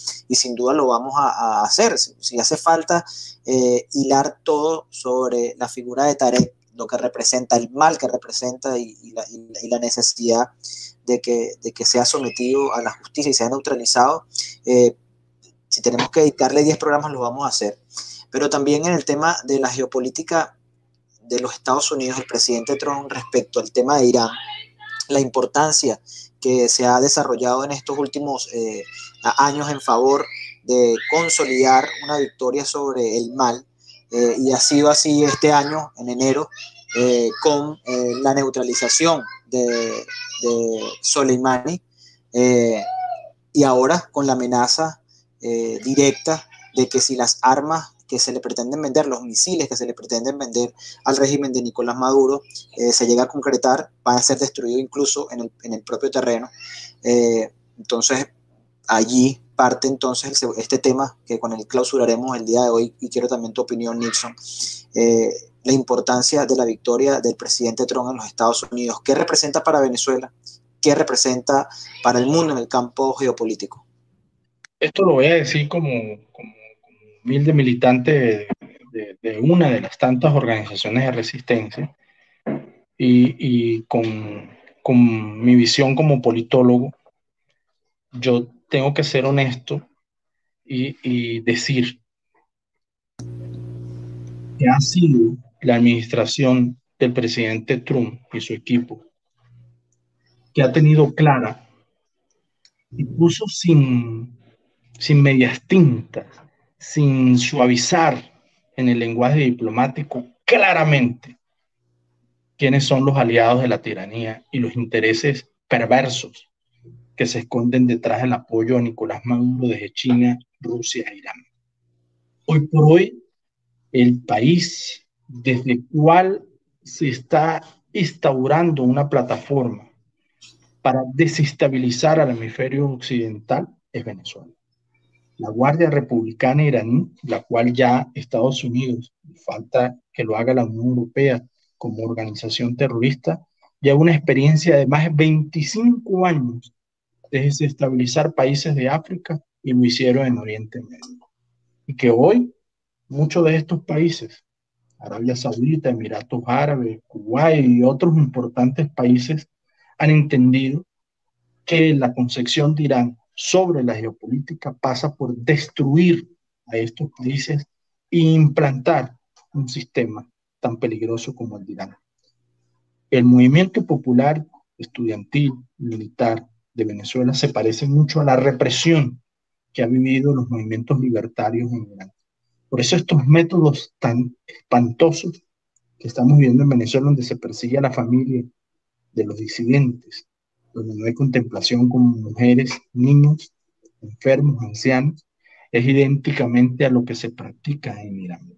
a hacer. Si hace falta hilar todo sobre la figura de Tarek, lo que representa, el mal que representa y la necesidad de que sea sometido a la justicia y sea neutralizado. Si tenemos que dedicarle 10 programas, lo vamos a hacer. Pero también en el tema de la geopolítica de los Estados Unidos, el presidente Trump respecto al tema de Irán, la importancia que se ha desarrollado en estos últimos años en favor de consolidar una victoria sobre el mal, y ha sido así este año, en enero, con la neutralización de Soleimani, y ahora con la amenaza directa de que si las armas que se le pretenden vender, los misiles que se le pretenden vender al régimen de Nicolás Maduro, se llega a concretar, van a ser destruidos incluso en el propio terreno. Entonces, allí parte entonces este tema que con el clausuraremos el día de hoy, y quiero también tu opinión, Nixon, la importancia de la victoria del presidente Trump en los Estados Unidos. ¿Qué representa para Venezuela? ¿Qué representa para el mundo en el campo geopolítico? Esto lo voy a decir como humilde militante de una de las tantas organizaciones de resistencia, y con mi visión como politólogo. Yo tengo que ser honesto y decir que ha sido la administración del presidente Trump y su equipo que ha tenido clara, incluso sin medias tintas, sin suavizar en el lenguaje diplomático, claramente quiénes son los aliados de la tiranía y los intereses perversos que se esconden detrás del apoyo a Nicolás Maduro desde China, Rusia e Irán. Hoy por hoy, el país desde el cual se está instaurando una plataforma para desestabilizar al hemisferio occidental es Venezuela. La Guardia Republicana iraní, la cual ya Estados Unidos, falta que lo haga la Unión Europea como organización terrorista, lleva una experiencia de más de 25 años de desestabilizar países de África, y lo hicieron en Oriente Medio. Y que hoy muchos de estos países, Arabia Saudita, Emiratos Árabes, Kuwait y otros importantes países, han entendido que la concepción de Irán sobre la geopolítica pasa por destruir a estos países e implantar un sistema tan peligroso como el de Irán. El movimiento popular, estudiantil, militar de Venezuela se parece mucho a la represión que ha vivido los movimientos libertarios en Irán. Por eso estos métodos tan espantosos que estamos viendo en Venezuela, donde se persigue a la familia de los disidentes, donde no hay contemplación con mujeres, niños, enfermos, ancianos, es idénticamente a lo que se practica en Irán.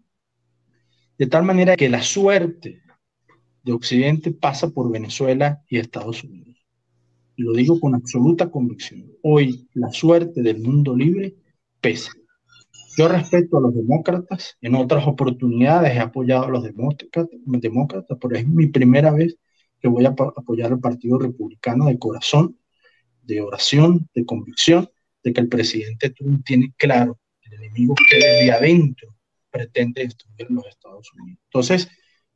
De tal manera que la suerte de Occidente pasa por Venezuela y Estados Unidos. Y lo digo con absoluta convicción. Hoy la suerte del mundo libre pesa. Yo respeto a los demócratas, en otras oportunidades he apoyado a los demócratas, pero es mi primera vez que voy a apoyar al Partido Republicano de corazón, de oración, de convicción, de que el presidente Trump tiene claro el enemigo que desde adentro pretende destruir los Estados Unidos. Entonces,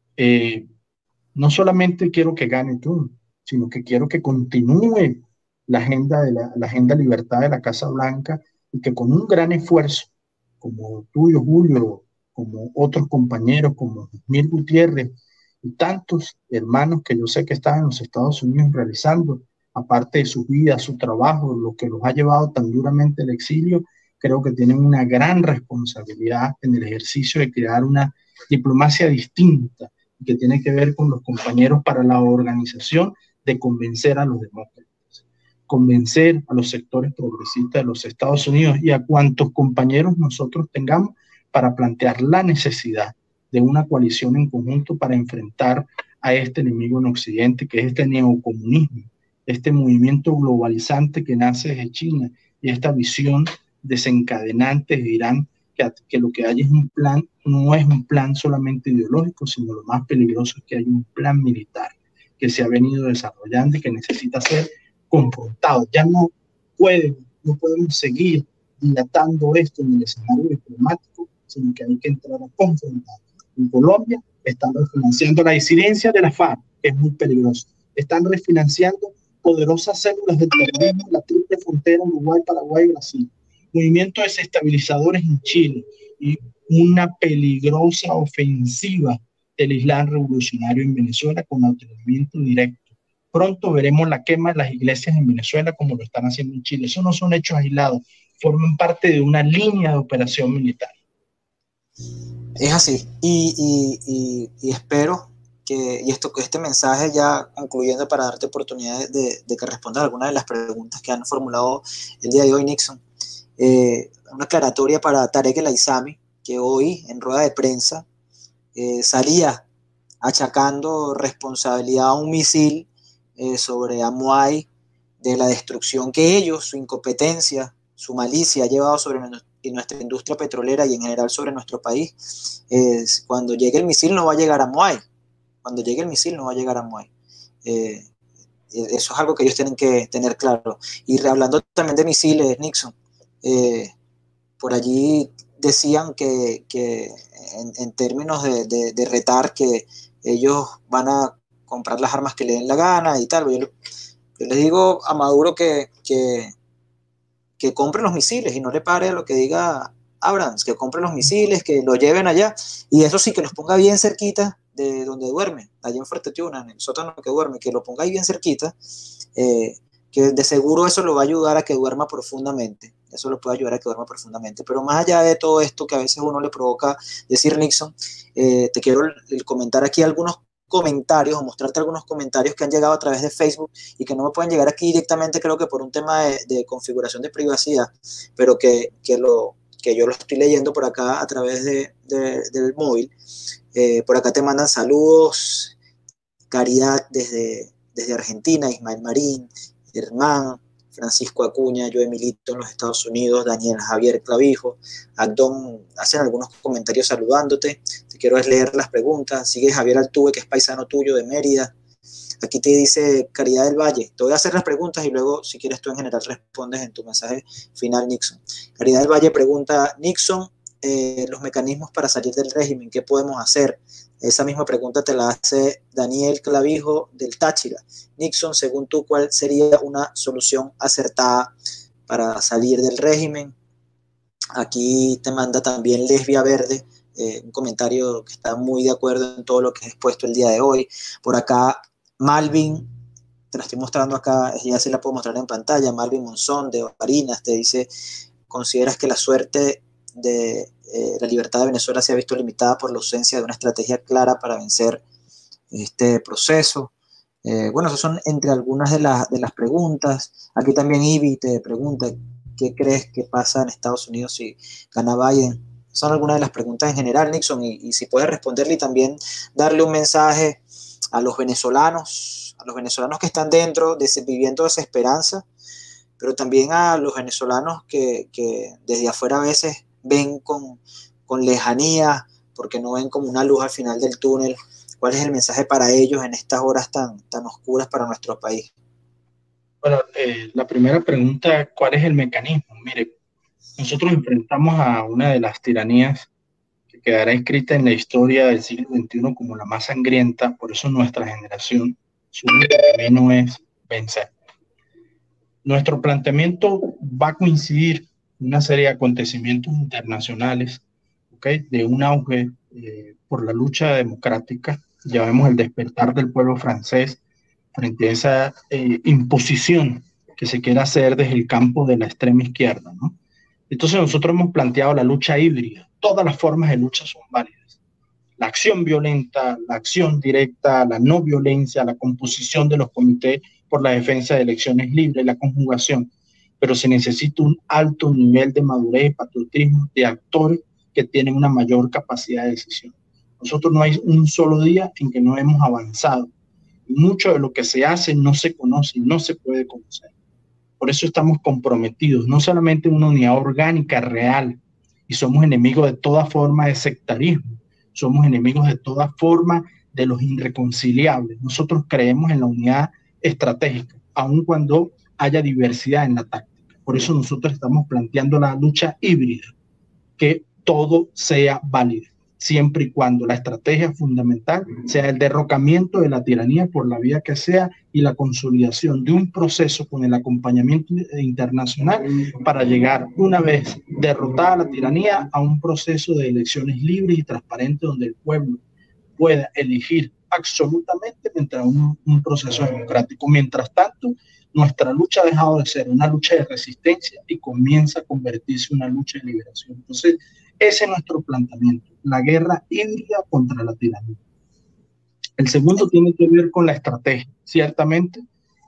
no solamente quiero que gane Trump, sino que quiero que continúe la agenda libertad de la Casa Blanca, y que con un gran esfuerzo, como tuyo, Julio, como otros compañeros, como Mir Gutiérrez y tantos hermanos que yo sé que están en los Estados Unidos realizando aparte de su vida, su trabajo, lo que los ha llevado tan duramente al exilio, creo que tienen una gran responsabilidad en el ejercicio de crear una diplomacia distinta que tiene que ver con los compañeros para la organización de convencer a los demócratas, convencer a los sectores progresistas de los Estados Unidos y a cuantos compañeros nosotros tengamos para plantear la necesidad de una coalición en conjunto para enfrentar a este enemigo en Occidente, que es este neocomunismo, este movimiento globalizante que nace desde China y esta visión desencadenante de Irán, que lo que hay es un plan, no es un plan solamente ideológico, sino lo más peligroso es que hay un plan militar que se ha venido desarrollando y que necesita ser confrontado. Ya no podemos seguir dilatando esto en el escenario diplomático, sino que hay que entrar a confrontar. En Colombia están refinanciando la disidencia de la FARC, que es muy peligroso. Están refinanciando poderosas células de terrorismo en la triple frontera Uruguay, Paraguay y Brasil. Movimientos desestabilizadores en Chile y una peligrosa ofensiva del Islam revolucionario en Venezuela con adoctrinamiento directo. Pronto veremos la quema de las iglesias en Venezuela como lo están haciendo en Chile. Eso no son hechos aislados, forman parte de una línea de operación militar. Es así, y espero que este mensaje ya concluyendo para darte oportunidad de que respondas algunas de las preguntas que han formulado el día de hoy, Nixon. Una aclaratoria para Tarek El Aissami, que hoy en rueda de prensa salía achacando responsabilidad a un misil sobre Amuay de la destrucción que ellos, su incompetencia, su malicia ha llevado sobre nuestra industria petrolera y en general sobre nuestro país. Cuando llegue el misil no va a llegar a Amuay. Cuando llegue el misil no va a llegar a Amuay. Eso es algo que ellos tienen que tener claro. Y hablando también de misiles, Nixon, por allí decían que en términos de retar que ellos van a comprar las armas que le den la gana y tal. Yo les digo a Maduro que compren los misiles y no le pare a lo que diga Abrams, que compren los misiles, que lo lleven allá, y eso sí, que los ponga bien cerquita de donde duerme, allá en Fuerte Tiuna, en el sótano que duerme, que lo ponga ahí bien cerquita, que de seguro eso lo va a ayudar a que duerma profundamente. Eso lo puede ayudar a que duerma profundamente. Pero más allá de todo esto que a veces uno le provoca decir, Nixon, te quiero comentar aquí algunos comentarios o mostrarte algunos comentarios que han llegado a través de Facebook y que no me pueden llegar aquí directamente, creo que por un tema de configuración de privacidad, pero que yo lo estoy leyendo por acá a través del móvil. Por acá te mandan saludos, Caridad desde Argentina, Ismael Marín, Germán, Francisco Acuña, yo Emilito en los Estados Unidos, Daniel Javier Clavijo, Agdón, hacen algunos comentarios saludándote. Te quiero leer las preguntas. Sigue Javier Altuve, que es paisano tuyo de Mérida. Aquí te dice Caridad del Valle. Te voy a hacer las preguntas y luego, si quieres tú en general, respondes en tu mensaje final, Nixon. Caridad del Valle pregunta, Nixon, los mecanismos para salir del régimen, ¿qué podemos hacer? Esa misma pregunta te la hace Daniel Clavijo del Táchira. Nixon, según tú, ¿cuál sería una solución acertada para salir del régimen? Aquí te manda también Lesbia Verde, un comentario que está muy de acuerdo en todo lo que has expuesto el día de hoy. Por acá, Malvin, te la estoy mostrando acá, ya se la puedo mostrar en pantalla, Malvin Monzón de Barinas te dice, ¿consideras que la suerte de la libertad de Venezuela se ha visto limitada por la ausencia de una estrategia clara para vencer este proceso? Bueno, esas son entre algunas de las preguntas. Aquí también Ivy te pregunta, ¿qué crees que pasa en Estados Unidos si gana Biden? Son algunas de las preguntas en general, Nixon, y si puedes responderle y también darle un mensaje a los venezolanos que están dentro, viviendo esa esperanza, pero también a los venezolanos que desde afuera a veces ven con lejanía, porque no ven como una luz al final del túnel. ¿Cuál es el mensaje para ellos en estas horas tan oscuras para nuestro país? Bueno, la primera pregunta, ¿cuál es el mecanismo? Mire, nosotros enfrentamos a una de las tiranías que quedará escrita en la historia del siglo XXI como la más sangrienta, por eso nuestra generación, su único camino es vencer. Nuestro planteamiento va a coincidir en una serie de acontecimientos internacionales, ¿okay? De un auge por la lucha democrática. Ya vemos el despertar del pueblo francés frente a esa imposición que se quiere hacer desde el campo de la extrema izquierda, ¿no? Entonces nosotros hemos planteado la lucha híbrida. Todas las formas de lucha son válidas. La acción violenta, la acción directa, la no violencia, la composición de los comités por la defensa de elecciones libres, la conjugación. Pero se necesita un alto nivel de madurez y patriotismo de actores que tienen una mayor capacidad de decisión. Nosotros no hay un solo día en que no hemos avanzado. Mucho de lo que se hace no se conoce, no se puede conocer. Por eso estamos comprometidos, no solamente en una unidad orgánica real, y somos enemigos de toda forma de sectarismo, somos enemigos de toda forma de los irreconciliables. Nosotros creemos en la unidad estratégica, aun cuando haya diversidad en la táctica. Por eso nosotros estamos planteando la lucha híbrida, que todo sea válido, siempre y cuando la estrategia fundamental sea el derrocamiento de la tiranía por la vía que sea y la consolidación de un proceso con el acompañamiento internacional para llegar, una vez derrotada la tiranía, a un proceso de elecciones libres y transparentes donde el pueblo pueda elegir absolutamente mientras un proceso democrático. Mientras tanto, nuestra lucha ha dejado de ser una lucha de resistencia y comienza a convertirse en una lucha de liberación. Entonces, ese es nuestro planteamiento, la guerra híbrida contra la tiranía. El segundo tiene que ver con la estrategia. Ciertamente,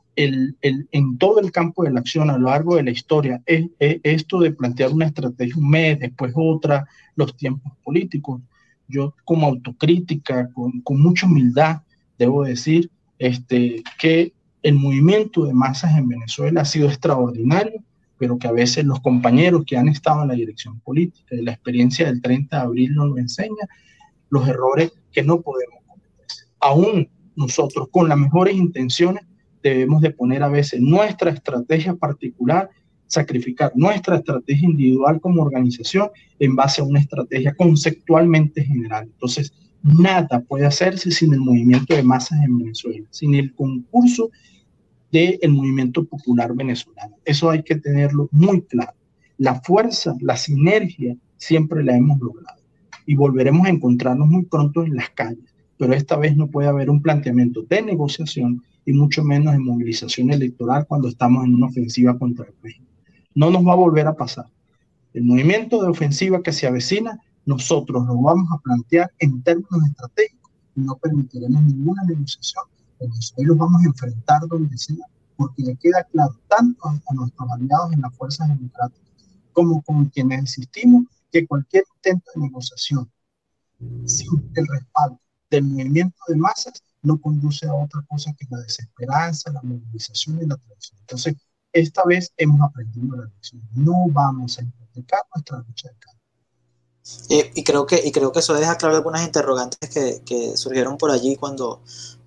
en todo el campo de la acción a lo largo de la historia, esto de plantear una estrategia un mes, después otra, los tiempos políticos. Yo, como autocrítica, con mucha humildad, debo decir que el movimiento de masas en Venezuela ha sido extraordinario, pero que a veces los compañeros que han estado en la dirección política y la experiencia del 30 de abril nos lo enseña, los errores que no podemos cometer. Aún nosotros, con las mejores intenciones, debemos de poner a veces nuestra estrategia particular, sacrificar nuestra estrategia individual como organización en base a una estrategia conceptualmente general. Entonces, nada puede hacerse sin el movimiento de masas en Venezuela, sin el concurso del movimiento popular venezolano. Eso hay que tenerlo muy claro. La fuerza, la sinergia, siempre la hemos logrado. Y volveremos a encontrarnos muy pronto en las calles. Pero esta vez no puede haber un planteamiento de negociación y mucho menos de movilización electoral cuando estamos en una ofensiva contra el régimen. No nos va a volver a pasar. El movimiento de ofensiva que se avecina, nosotros lo vamos a plantear en términos estratégicos y no permitiremos ninguna negociación. Hoy los vamos a enfrentar donde sea, porque le queda claro tanto a nuestros aliados en las fuerzas democráticas como con quienes insistimos que cualquier intento de negociación sin el respaldo del movimiento de masas no conduce a otra cosa que la desesperanza, la movilización y la traición. Entonces, esta vez hemos aprendido la lección. No vamos a hipotecar nuestra lucha de cambio. Y creo que eso deja claro algunas interrogantes que surgieron por allí cuando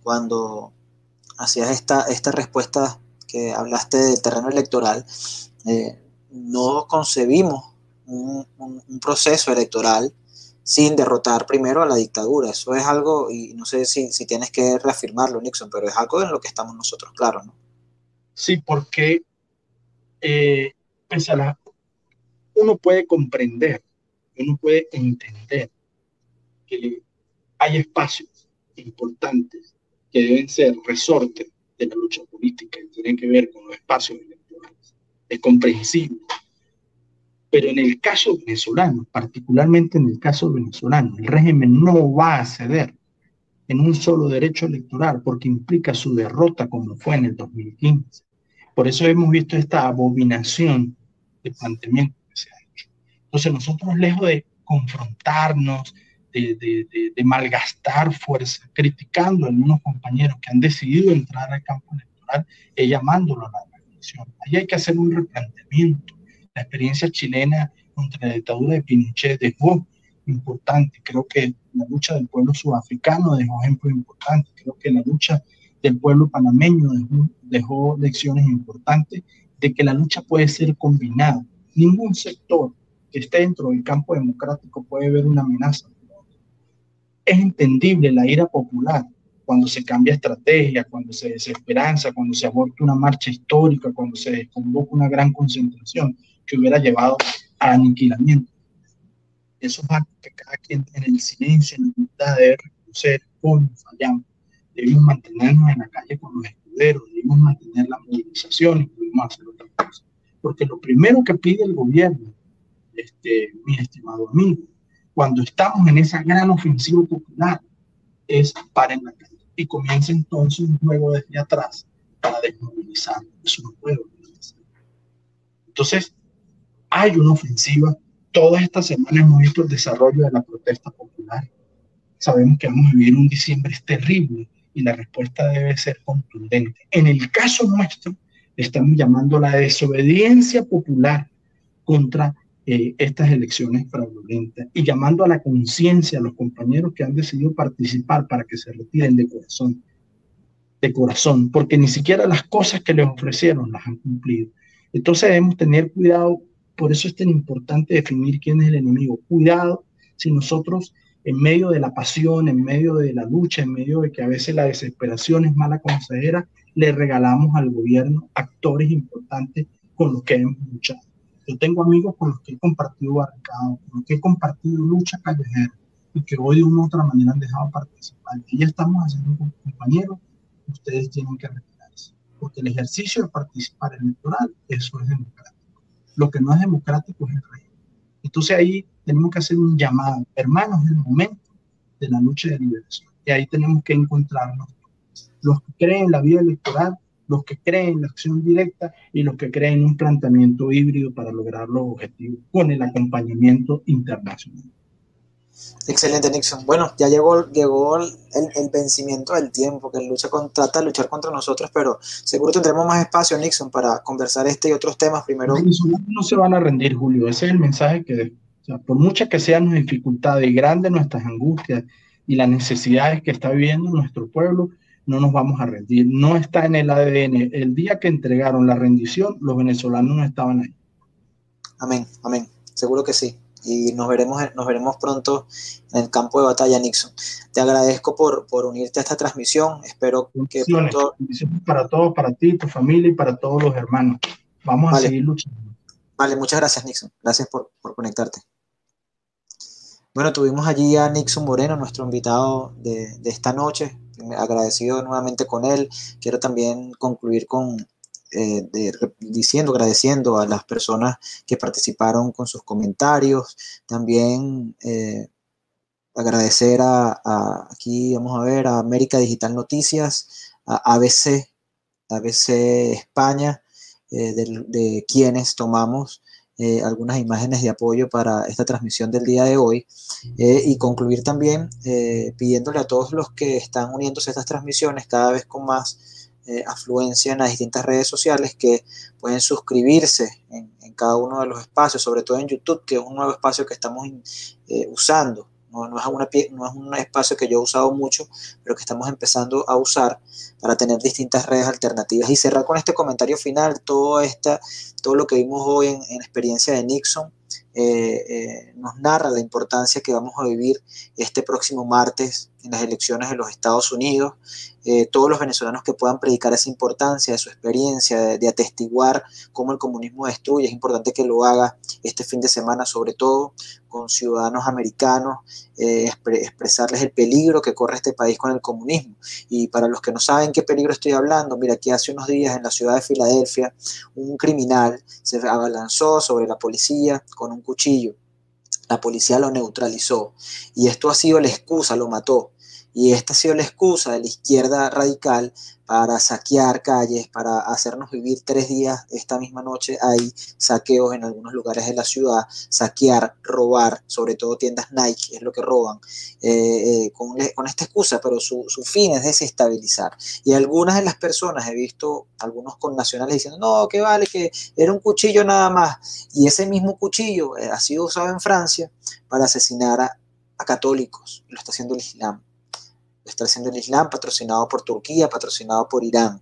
hacías esta respuesta que hablaste del terreno electoral. No concebimos un proceso electoral sin derrotar primero a la dictadura. Eso es algo, y no sé si tienes que reafirmarlo, Nixon, pero es algo en lo que estamos nosotros claros, ¿no? Sí, porque uno puede comprender, uno puede entender que hay espacios importantes que deben ser resortes de la lucha política y tienen que ver con los espacios electorales. Es comprensible. Pero en el caso venezolano, particularmente en el caso venezolano, el régimen no va a ceder en un solo derecho electoral porque implica su derrota como fue en el 2015. Por eso hemos visto esta abominación de planteamiento que se ha hecho. Entonces nosotros, lejos de confrontarnos, de malgastar fuerza, criticando a algunos compañeros que han decidido entrar al campo electoral, llamándolo a la reflexión. Ahí hay que hacer un replanteamiento. La experiencia chilena contra la dictadura de Pinochet dejó importante. Creo que la lucha del pueblo sudafricano dejó ejemplos importantes. Creo que la lucha del pueblo panameño dejó lecciones importantes de que la lucha puede ser combinada. Ningún sector que esté dentro del campo democrático puede ver una amenaza. Es entendible la ira popular cuando se cambia estrategia, cuando se desesperanza, cuando se aborta una marcha histórica, cuando se desconvoca una gran concentración que hubiera llevado al aniquilamiento. Esos actos que cada quien en el silencio, en la humildad, debe reconocer cómo fallamos. Debemos mantenernos en la calle con los escuderos, verdadero, debemos mantener la movilización y debemos hacer otra cosa. Porque lo primero que pide el gobierno, mi estimado amigo, cuando estamos en esa gran ofensiva popular, es paren la calle y comienza entonces un juego desde atrás para desmovilizar. Eso no puede obedecer. Entonces, hay una ofensiva. Todas estas semanas hemos visto el desarrollo de la protesta popular. Sabemos que vamos a vivir un diciembre terrible y la respuesta debe ser contundente. En el caso nuestro, estamos llamando a la desobediencia popular contra estas elecciones fraudulentas y llamando a la conciencia a los compañeros que han decidido participar para que se retiren de corazón, porque ni siquiera las cosas que les ofrecieron las han cumplido. Entonces debemos tener cuidado, por eso es tan importante definir quién es el enemigo. Cuidado si nosotros en medio de la pasión, en medio de la lucha, en medio de que a veces la desesperación es mala consejera, le regalamos al gobierno actores importantes con los que hemos luchado. Yo tengo amigos con los que he compartido barricadas, con los que he compartido lucha callejera y que hoy de una u otra manera han dejado participar. Y ya estamos haciendo con compañeros, ustedes tienen que retirarse, porque el ejercicio de participar electoral, eso es democrático. Lo que no es democrático es el régimen. Entonces ahí tenemos que hacer un llamado, hermanos, es el momento de la lucha de liberación. Y ahí tenemos que encontrarnos los que creen en la vida electoral, los que creen en la acción directa y los que creen en un planteamiento híbrido para lograr los objetivos con el acompañamiento internacional. Excelente, Nixon. Bueno, ya llegó el vencimiento del tiempo, que trata de luchar contra nosotros, pero seguro tendremos más espacio, Nixon, para conversar este y otros temas. Primero, los venezolanos no se van a rendir, Julio. Ese es el mensaje que dejo. O sea, por muchas que sean las dificultades y grandes nuestras angustias y las necesidades que está viviendo nuestro pueblo, no nos vamos a rendir. No está en el ADN. El día que entregaron la rendición, los venezolanos no estaban ahí. Amén, amén. Seguro que sí. Y nos veremos pronto en el campo de batalla, Nixon. Te agradezco por unirte a esta transmisión. Espero que pronto... Bendiciones para todos, para ti, tu familia y para todos los hermanos. Vamos a seguir luchando. Vale, muchas gracias, Nixon. Gracias por conectarte. Bueno, tuvimos allí a Nixon Moreno, nuestro invitado de esta noche. Agradecido nuevamente con él. Quiero también concluir agradeciendo a las personas que participaron con sus comentarios. También agradecer aquí vamos a ver, a América Digital Noticias, a ABC España, de quienes tomamos algunas imágenes de apoyo para esta transmisión del día de hoy, y concluir también pidiéndole a todos los que están uniéndose a estas transmisiones cada vez con más afluencia en las distintas redes sociales, que pueden suscribirse en cada uno de los espacios, sobre todo en YouTube, que es un nuevo espacio que estamos usando. No es un espacio que yo he usado mucho, pero que estamos empezando a usar para tener distintas redes alternativas. Y cerrar con este comentario final, todo lo que vimos hoy en experiencia de Nixon, nos narra la importancia que vamos a vivir este próximo martes en las elecciones de los Estados Unidos. Todos los venezolanos que puedan predicar esa importancia de su experiencia, de atestiguar cómo el comunismo destruye, es importante que lo haga este fin de semana, sobre todo con ciudadanos americanos, expresarles el peligro que corre este país con el comunismo. Y para los que no saben qué peligro estoy hablando, mira, aquí hace unos días en la ciudad de Filadelfia, un criminal se abalanzó sobre la policía con un cuchillo. La policía lo neutralizó y esto ha sido la excusa, lo mató. Y esta ha sido la excusa de la izquierda radical para saquear calles, para hacernos vivir 3 días. Esta misma noche hay saqueos en algunos lugares de la ciudad, saquear, robar, sobre todo tiendas Nike, es lo que roban, con esta excusa, pero su fin es desestabilizar. Y algunas de las personas, he visto algunos connacionales diciendo, no, que vale, que era un cuchillo nada más. Y ese mismo cuchillo ha sido usado en Francia para asesinar a católicos, lo está haciendo el Islam. Está haciendo el Islam, patrocinado por Turquía, patrocinado por Irán,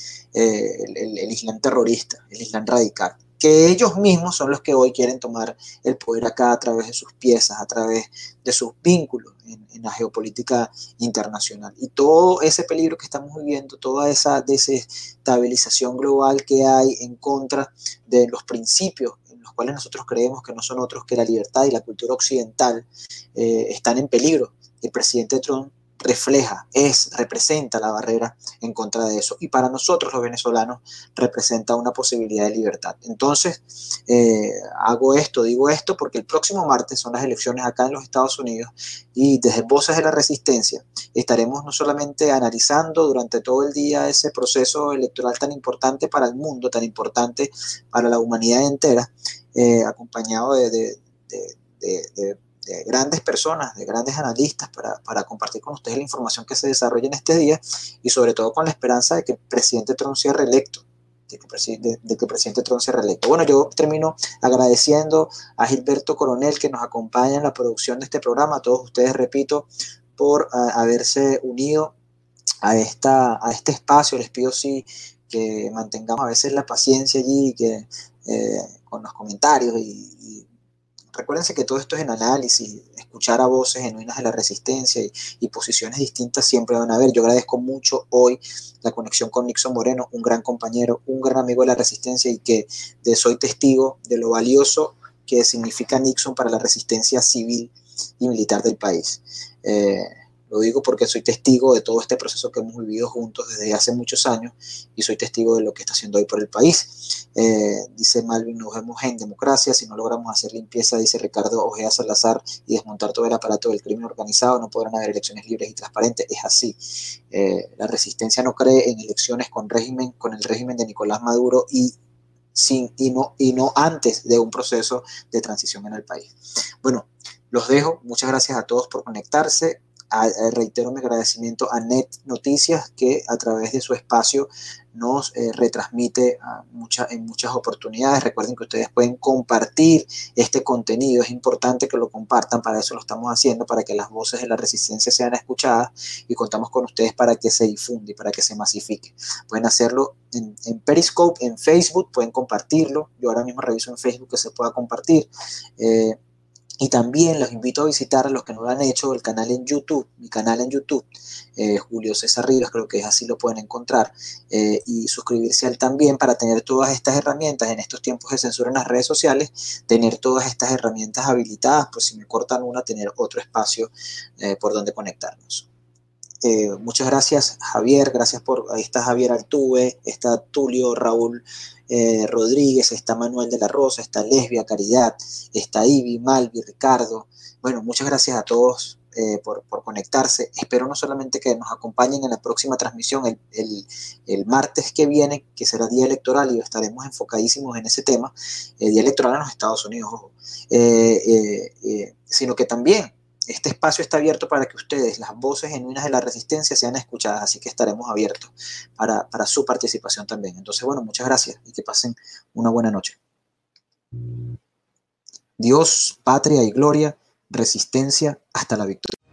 el Islam terrorista, el Islam radical, que ellos mismos son los que hoy quieren tomar el poder acá a través de sus piezas, a través de sus vínculos en la geopolítica internacional. Y todo ese peligro que estamos viviendo, toda esa desestabilización global que hay en contra de los principios en los cuales nosotros creemos que no son otros que la libertad y la cultura occidental, están en peligro. El presidente Trump representa la barrera en contra de eso. Y para nosotros los venezolanos representa una posibilidad de libertad. Entonces, digo esto porque el próximo martes son las elecciones acá en los Estados Unidos y desde Voces de la Resistencia estaremos no solamente analizando durante todo el día ese proceso electoral tan importante para el mundo, tan importante para la humanidad entera, acompañado de grandes personas, de grandes analistas para compartir con ustedes la información que se desarrolla en este día y sobre todo con la esperanza de que el presidente Trump sea reelecto. De que el presidente Trump sea reelecto. Bueno, yo termino agradeciendo a Gilberto Coronel que nos acompaña en la producción de este programa, a todos ustedes, repito, por haberse unido a este espacio. Les pido sí que mantengamos a veces la paciencia allí, que con los comentarios y recuérdense que todo esto es en análisis, escuchar a voces genuinas de la resistencia y posiciones distintas siempre van a haber. Yo agradezco mucho hoy la conexión con Nixon Moreno, un gran compañero, un gran amigo de la resistencia y que soy testigo de lo valioso que significa Nixon para la resistencia civil y militar del país. Lo digo porque soy testigo de todo este proceso que hemos vivido juntos desde hace muchos años y soy testigo de lo que está haciendo hoy por el país. Dice Malvin, nos vemos en democracia, si no logramos hacer limpieza, dice Ricardo Ojea Salazar, y desmontar todo el aparato del crimen organizado, no podrán haber elecciones libres y transparentes. Es así. La resistencia no cree en elecciones con el régimen de Nicolás Maduro y no antes de un proceso de transición en el país. Bueno, los dejo. Muchas gracias a todos por conectarse. Reitero mi agradecimiento a Net Noticias, que a través de su espacio nos retransmite en muchas oportunidades. Recuerden que ustedes pueden compartir este contenido, es importante que lo compartan, para eso lo estamos haciendo, para que las voces de la resistencia sean escuchadas y contamos con ustedes para que se difunda y para que se masifique. Pueden hacerlo en Periscope, en Facebook, pueden compartirlo. Yo ahora mismo reviso en Facebook que se pueda compartir. Y también los invito a visitar, a los que no lo han hecho, el canal en YouTube, mi canal en YouTube, Julio César Rivas, creo que es así, lo pueden encontrar, y suscribirse a él también para tener todas estas herramientas en estos tiempos de censura en las redes sociales, tener todas estas herramientas habilitadas, pues si me cortan una, tener otro espacio por donde conectarnos. Muchas gracias, Javier, ahí está Javier Altuve, está Tulio, Raúl Rodríguez, está Manuel de la Rosa, está Lesbia, Caridad, está Ivy, Malvi, Ricardo. Bueno, muchas gracias a todos por conectarse. Espero no solamente que nos acompañen en la próxima transmisión el martes que viene, que será día electoral y estaremos enfocadísimos en ese tema, día electoral en los Estados Unidos, ojo, sino que también este espacio está abierto para que ustedes, las voces genuinas de la resistencia, sean escuchadas, así que estaremos abiertos para su participación también. Entonces, bueno, muchas gracias y que pasen una buena noche. Dios, patria y gloria, resistencia hasta la victoria.